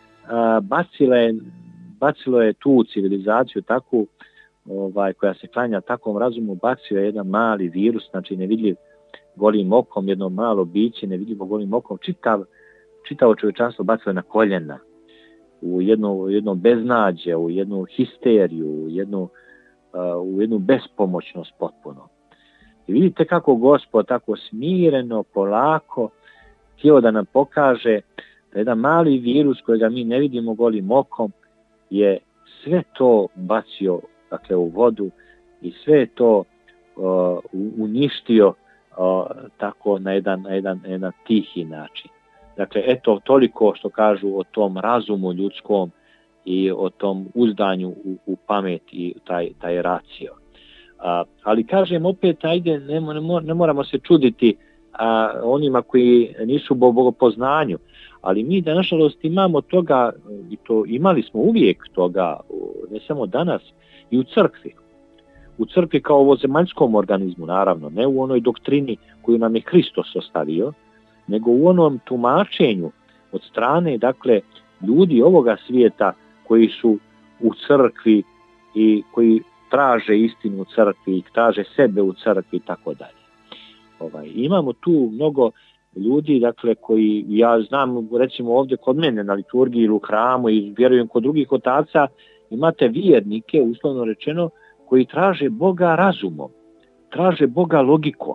bacilo je tu civilizaciju takvu, koja se klanja takvom razumu, bacio je jedan mali virus, znači nevidljiv golim okom, jedno malo biće nevidljivo golim okom, čitavo čovječanstvo bacilo na koljena, u jedno beznađe, u jednu histeriju, u jednu bespomoćnost potpuno. I vidite kako Gospod tako smireno, polako htio da nam pokaže da jedan mali virus kojega mi ne vidimo golim okom je sve to bacio, dakle, u vodu, i sve je to uništio tako na jedan tihi način. Dakle, eto, toliko što kažu o tom razumu ljudskom i o tom uzdanju u pamet i taj racio. Ali kažem opet, ajde, ne moramo se čuditi onima koji nisu u bogopoznanju, ali mi da nažalost imamo toga, i to imali smo uvijek toga, ne samo danas, i u crkvi. U crkvi kao ovozemaljskom organizmu, naravno, ne u onoj doktrini koju nam je Hristos ostavio, nego u onom tumačenju od strane, dakle, ljudi ovoga svijeta koji su u crkvi i koji traže istinu u crkvi i traže sebe u crkvi i tako dalje. Imamo tu mnogo ljudi, dakle, koji, ja znam, recimo ovdje kod mene na liturgiji ili u hramu, i vjerujem kod drugih otaca, imate vjernike, uslovno rečeno, koji traže Boga razumom, traže Boga logikom.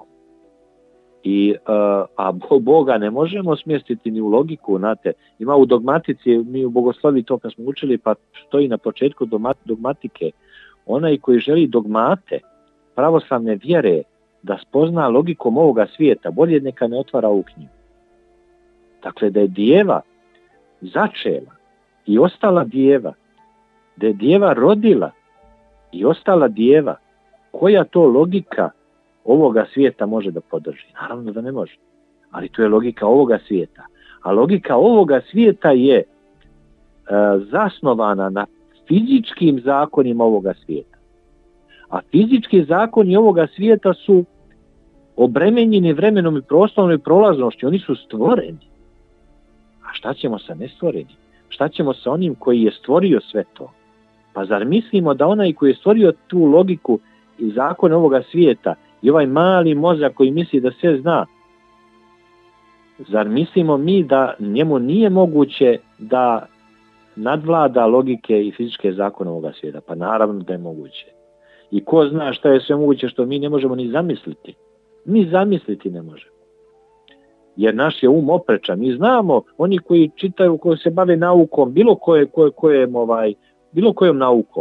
A Boga ne možemo smjestiti ni u logiku, znate. Ima u dogmatici, mi u bogoslovi to kad smo učili, pa stoji na početku dogmatike, onaj koji želi dogmate pravoslavne vjere da spozna logikom ovoga svijeta, bolje neka ne otvara ovu knjigu. Dakle, da je djeva začela i ostala djeva, da je djeva rodila i ostala djeva, koja to logika ovoga svijeta može da podrži? Naravno da ne može. Ali to je logika ovoga svijeta. A logika ovoga svijeta je zasnovana na fizičkim zakonima ovoga svijeta. A fizički zakoni ovoga svijeta su obremenjeni vremenom i prostorom i prolaznošću. Oni su stvoreni. A šta ćemo sa nestvorenim? Šta ćemo sa onim koji je stvorio sve to? Pa zar mislimo da onaj koji je stvorio tu logiku i zakon ovoga svijeta i ovaj mali mozak koji misli da sve zna, zar mislimo mi da njemu nije moguće da nadvlada logike i fizičke zakone ovoga svijeta? Pa naravno da je moguće. I ko zna šta je sve moguće što mi ne možemo ni zamisliti. Mi zamisliti ne možemo. Jer naš je um oprečan. Mi znamo, oni koji čitaju, koji se bave naukom, bilo kojom naukom,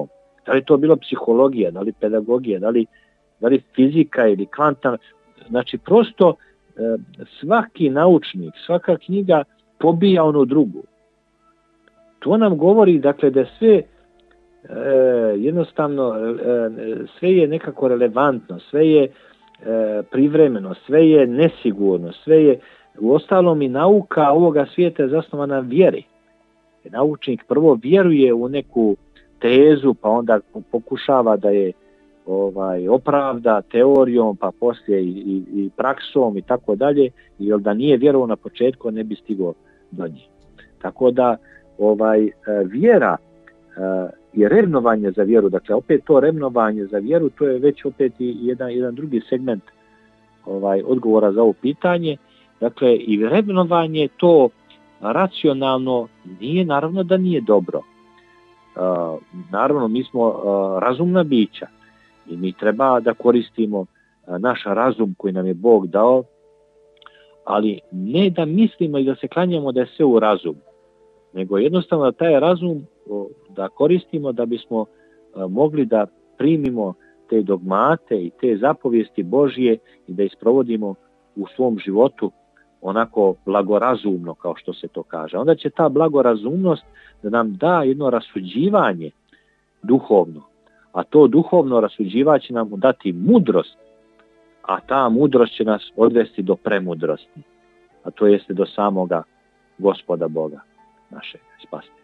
Da li to bilo psihologija, da li pedagogija, da li fizika ili kvantna. Znači prosto svaki naučnik, svaka knjiga pobija onu drugu. To nam govori dakle da sve jednostavno sve je nekako relevantno, sve je privremeno, sve je nesigurno, sve je uostalom i nauka ovoga svijeta je zasnovana na vjeri. Naučnik prvo vjeruje u neku tezu, pa onda pokušava da je opravda teorijom, pa poslije i praksom i tako dalje, jer da nije vjerovao na početku, ne bi stigao do nje. Tako da vjera i revnovanje za vjeru, dakle opet to revnovanje za vjeru, to je već opet i jedan drugi segment odgovora za ovo pitanje. Dakle, i revnovanje to racionalno nije, naravno da nije dobro. Naravno, mi smo razumna bića i mi treba da koristimo naš razum koji nam je Bog dao, ali ne da mislimo i da se klanjamo da je sve u razumu, nego jednostavno da taj razum da koristimo da bismo mogli da primimo te dogmate i te zapovijesti Božje i da isprovodimo u svom životu onako blagorazumno, kao što se to kaže. Onda će ta blagorazumnost da nam da jedno rasuđivanje duhovno, a to duhovno rasuđivanje će nam dati mudrost, a ta mudrost će nas odvesti do premudrosti, a to jeste do samoga Gospoda Boga našeg spasitelja.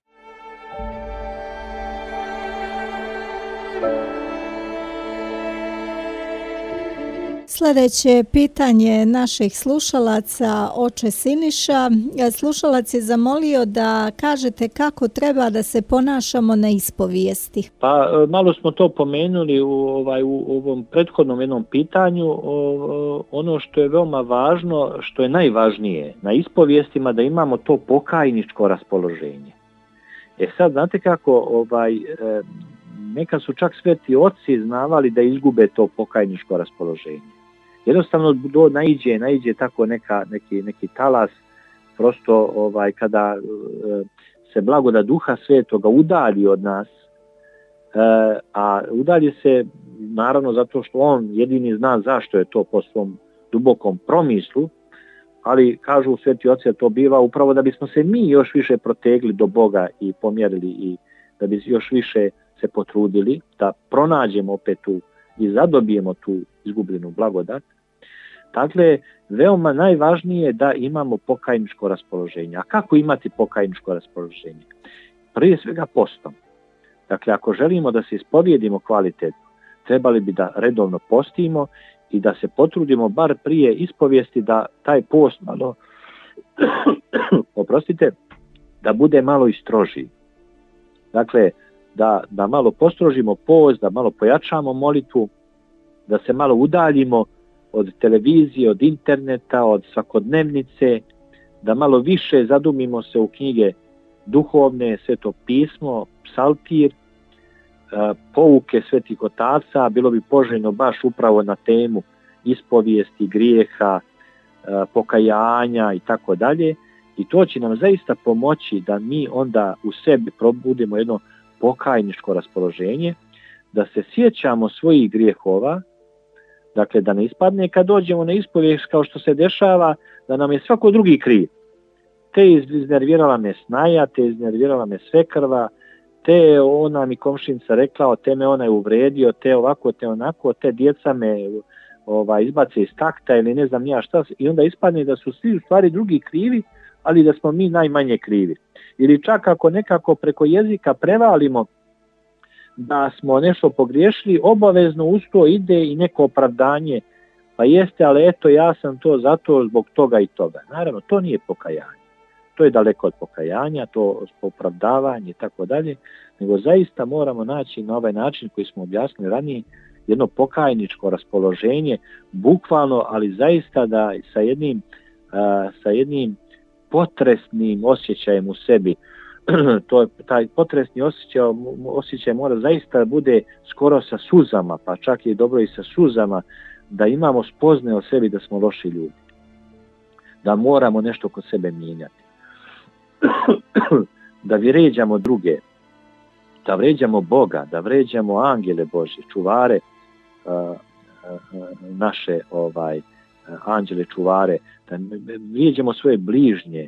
Sljedeće pitanje naših slušalaca, oče Siniša. Slušalac je zamolio da kažete kako treba da se ponašamo na ispovijesti. Pa malo smo to pomenuli u ovom prethodnom jednom pitanju. Ono što je veoma važno, što je najvažnije na ispovijestima, da imamo to pokajničko raspoloženje. Sad znate kako, neka su čak sveti oci znavali da izgube to pokajničko raspoloženje. Jednostavno naiđe tako neki talas, prosto kada se blagodat Duha Svetoga udalji od nas, a udalji se naravno zato što on jedini zna zašto je to po svom dubokom promislu, ali kažu sveti oci da to biva upravo da bismo se mi još više protegli do Boga i pomjerili i da bi još više se potrudili da pronađemo opet tu i zadobijemo tu izgubljenu blagodat. Dakle, veoma najvažnije je da imamo pokajničko raspoloženje. A kako imati pokajničko raspoloženje? Prije svega postom. Dakle, ako želimo da se ispovijedimo kvalitetno, trebali bi da redovno postimo i da se potrudimo bar prije ispovijesti da taj post malo, da bude malo i strožiji. Dakle, da malo postrožimo post, da malo pojačamo molitvu, da se malo udaljimo od televizije, od interneta, od svakodnevnice, da malo više zadumimo se u knjige duhovne, Sveto pismo, psaltir, pouke svetih otaca. Bilo bi poželjno baš upravo na temu ispovijesti, grijeha, pokajanja i tako dalje. I to će nam zaista pomoći da mi onda u sebi probudimo jedno pokajničko raspoloženje, da se sjećamo svojih grijehova, dakle da ne ispadne kad dođemo na ispovijest kao što se dešava da nam je svako drugi kriv. Te iznervirala me snaja, te iznervirala me svekrva, te ona mi komšinica rekla, te me ona je uvredio, te ovako, te onako, te djeca me izbace iz takta ili ne znam ja šta. I onda ispadne da su svi u stvari drugi krivi, ali da smo mi najmanje krivi. Ili čak ako nekako preko jezika prevalimo da smo nešto pogriješili, obavezno uz to ide i neko opravdanje. Pa jeste, ali eto ja sam to zato zbog toga i toga. Naravno, to nije pokajanje. To je daleko od pokajanja, to opravdavanje i tako dalje, nego zaista moramo naći na ovaj način koji smo objasnili ranije jedno pokajničko raspoloženje, bukvalno, ali zaista da sa jednim potresnim osjećajem u sebi. Taj potresni osjećaj mora zaista da bude skoro sa suzama, pa čak je dobro i sa suzama, da imamo spoznaje o sebi da smo loši ljudi. Da moramo nešto kod sebe mijenjati. Da vrijeđamo druge. da vređamo Boga, da vređamo angele Božje, čuvare naše anđele čuvare, da vrijeđamo svoje bližnje,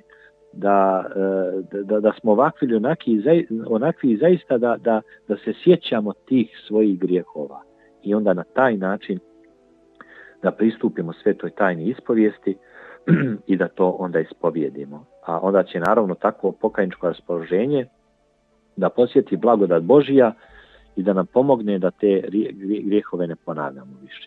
da smo ovakvi ili onakvi zaista da se sjećamo tih svojih grijehova i onda na taj način da pristupimo svetoj tajni ispovijesti i da to onda ispovijedimo. A onda će naravno takvo pokajničko raspoloženje da posjeti blagodat Božija i da nam pomogne da te grijehove ne ponavljamo više.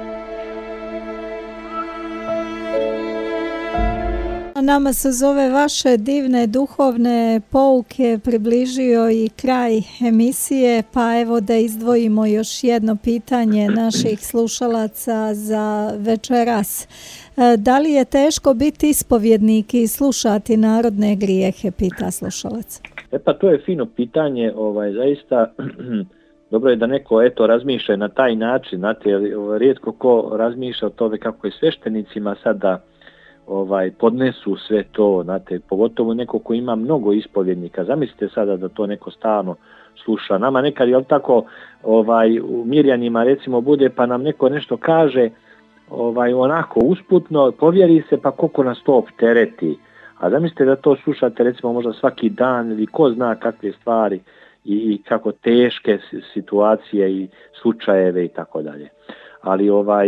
Nama se zove vaše divne duhovne pouke približio i kraj emisije, pa evo da izdvojimo još jedno pitanje naših slušalaca za večeras. Da li je teško biti ispovjednik i slušati narodne grijehe, pita slušalac. Pa to je fino pitanje, zaista dobro je da neko razmišlja na taj način, znate, rijetko ko razmišlja o tome kako je sveštenicima sad da podnesu sve to, znate, pogotovo neko ko ima mnogo ispovjednika. Zamislite sada da to neko stalno sluša. Nama nekad je tako u Mirjanima recimo bude pa nam neko nešto kaže onako usputno, povjeri se pa koliko nas to optereti. A zamislite da to slušate recimo možda svaki dan ili ko zna kakve stvari i kako teške situacije i slučajeve i tako dalje. Ali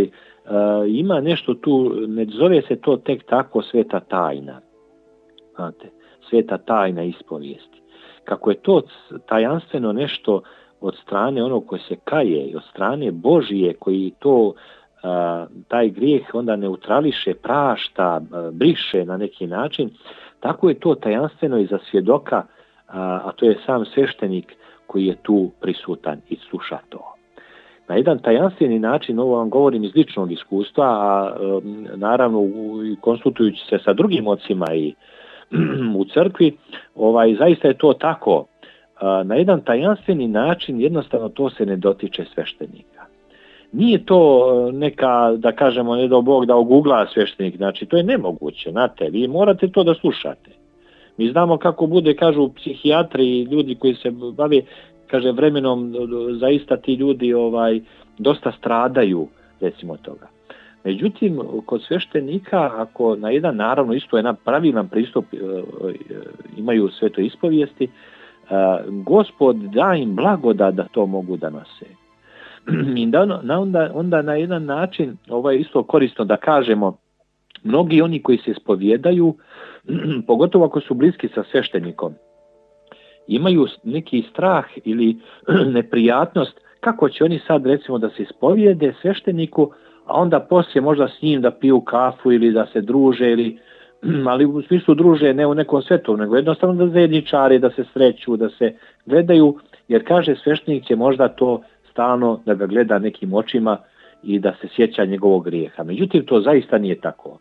ima nešto tu, ne zove se to tek tako sveta tajna. Znate, sveta tajna ispovijesti. Kako je to tajanstveno nešto od strane onog koji se kaje i od strane Božije koji to taj grijeh onda neutrališe, prašta, briše na neki način, tako je to tajanstveno i za svjedoka, a to je sam sveštenik koji je tu prisutan i sluša to. Na jedan tajanstveni način, ovo vam govorim iz ličnog iskustva, a naravno konsultujući se sa drugim ocima i u crkvi, zaista je to tako. Na jedan tajanstveni način jednostavno to se ne dotiče sveštenika. Nije to neka, da kažemo, ne dao Bog da ogugla sveštenik, znači to je nemoguće, znate, vi morate to da slušate. Mi znamo kako bude, kažu psihijatri i ljudi koji se bave, kaže, vremenom zaista ti ljudi dosta stradaju, recimo toga. Međutim, kod sveštenika, ako na jedan, naravno, isto jedan pravilan pristup imaju svetoj ispovijesti, Gospod da im blagodat da to mogu da nose. I onda na jedan način, ovo je isto korisno da kažemo, mnogi oni koji se ispovjedaju, pogotovo ako su bliski sa sveštenikom, imaju neki strah ili neprijatnost kako će oni sad recimo da se ispovijede svešteniku, a onda poslije možda s njim da piju kafu ili da se druže, ali u smislu druže ne u nekom svetu, nego jednostavno da zajedničare, da se sreću, da se gledaju, jer kaže sveštenik će možda to stalno da ga gleda nekim očima i da se sjeća njegovog grijeha. Međutim, to zaista nije tako.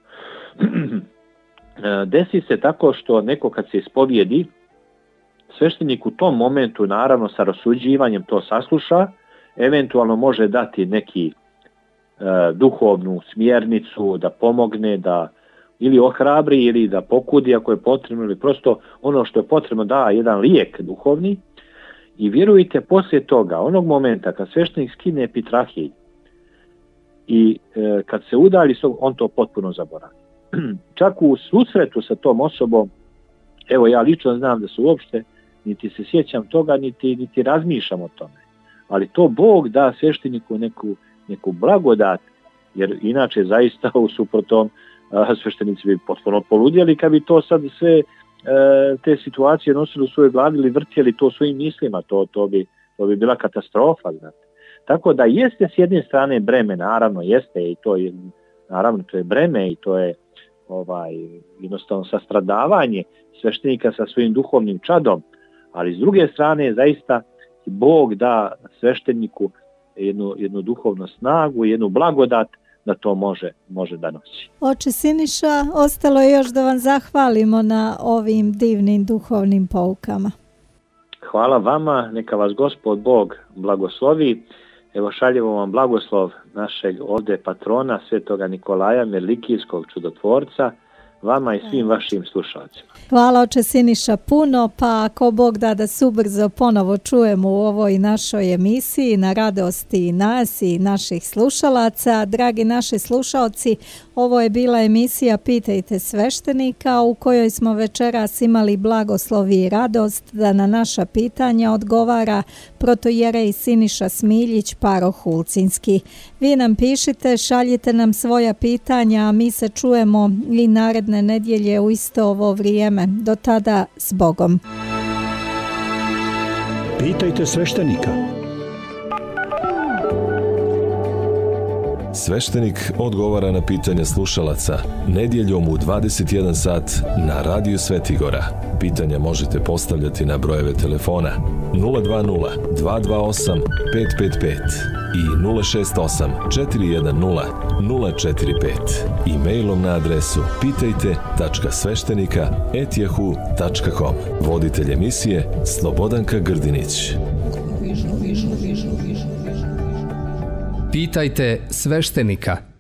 Desi se tako što neko kad se ispovijedi, sveštenik u tom momentu naravno sa rasuđivanjem to sasluša, eventualno može dati neki duhovnu smjernicu da pomogne, da ili ohrabri ili da pokudi ako je potrebno, ili prosto ono što je potrebno da jedan lijek duhovni. I vjerujte, poslije toga, onog momenta kad sveštenik skine epitrahij i kad se udalji, on to potpuno zaboravi. Čak u susretu sa tom osobom, evo ja lično znam da se uopšte niti se sjećam toga, niti razmišljam o tome. Ali to Bog da svešteniku neku blagodat, jer inače zaista u suprotnom sveštenici bi potpuno poludjeli kad bi to sad sve te situacije nosili u svojoj glavi ili vrtjeli to svojim mislima, to bi bila katastrofa, znate. Tako da jeste s jedne strane breme, naravno jeste i to je, naravno to je breme i to je jednostavno sastradavanje sveštenika sa svojim duhovnim čadom, ali s druge strane zaista Bog da svešteniku jednu duhovnu snagu, jednu blagodat da to može da nosi. Oče Siniša, ostalo je još da vam zahvalimo na ovim divnim duhovnim poukama. Hvala vama, neka vas Gospod Bog blagoslovi. Evo šaljemo vam blagoslov našeg ovdje patrona, svetoga Nikolaja Merlikijskog čudotvorca, vama i svim vašim slušalcima. Hvala oče Siniša puno, pa ako Bog da se ubrzo ponovo čujemo u ovoj našoj emisiji na radosti i nas i naših slušalaca. Dragi naši slušalci, ovo je bila emisija Pitajte sveštenika u kojoj smo večeras imali blagoslov i radost da na naša pitanja odgovara protojerej Siniša Smiljić, paroh Ulcinski. Vi nam pišite, šaljite nam svoja pitanja, a mi se čujemo i naredne nedjelje u isto ovo vrijeme. Do tada, s Bogom. Pitajte sveštenika. Sveštenik odgovara na pitanja slušalaca nedjeljom u 21 sat na Radiju Svetigora. Pitanja možete postavljati na brojeve telefona 020 228 555 i 068 410 045 i mailom na adresu pitajte.sveštenika@yahoo.com. Voditelj emisije Slobodanka Grdinić. Pitajte sveštenika.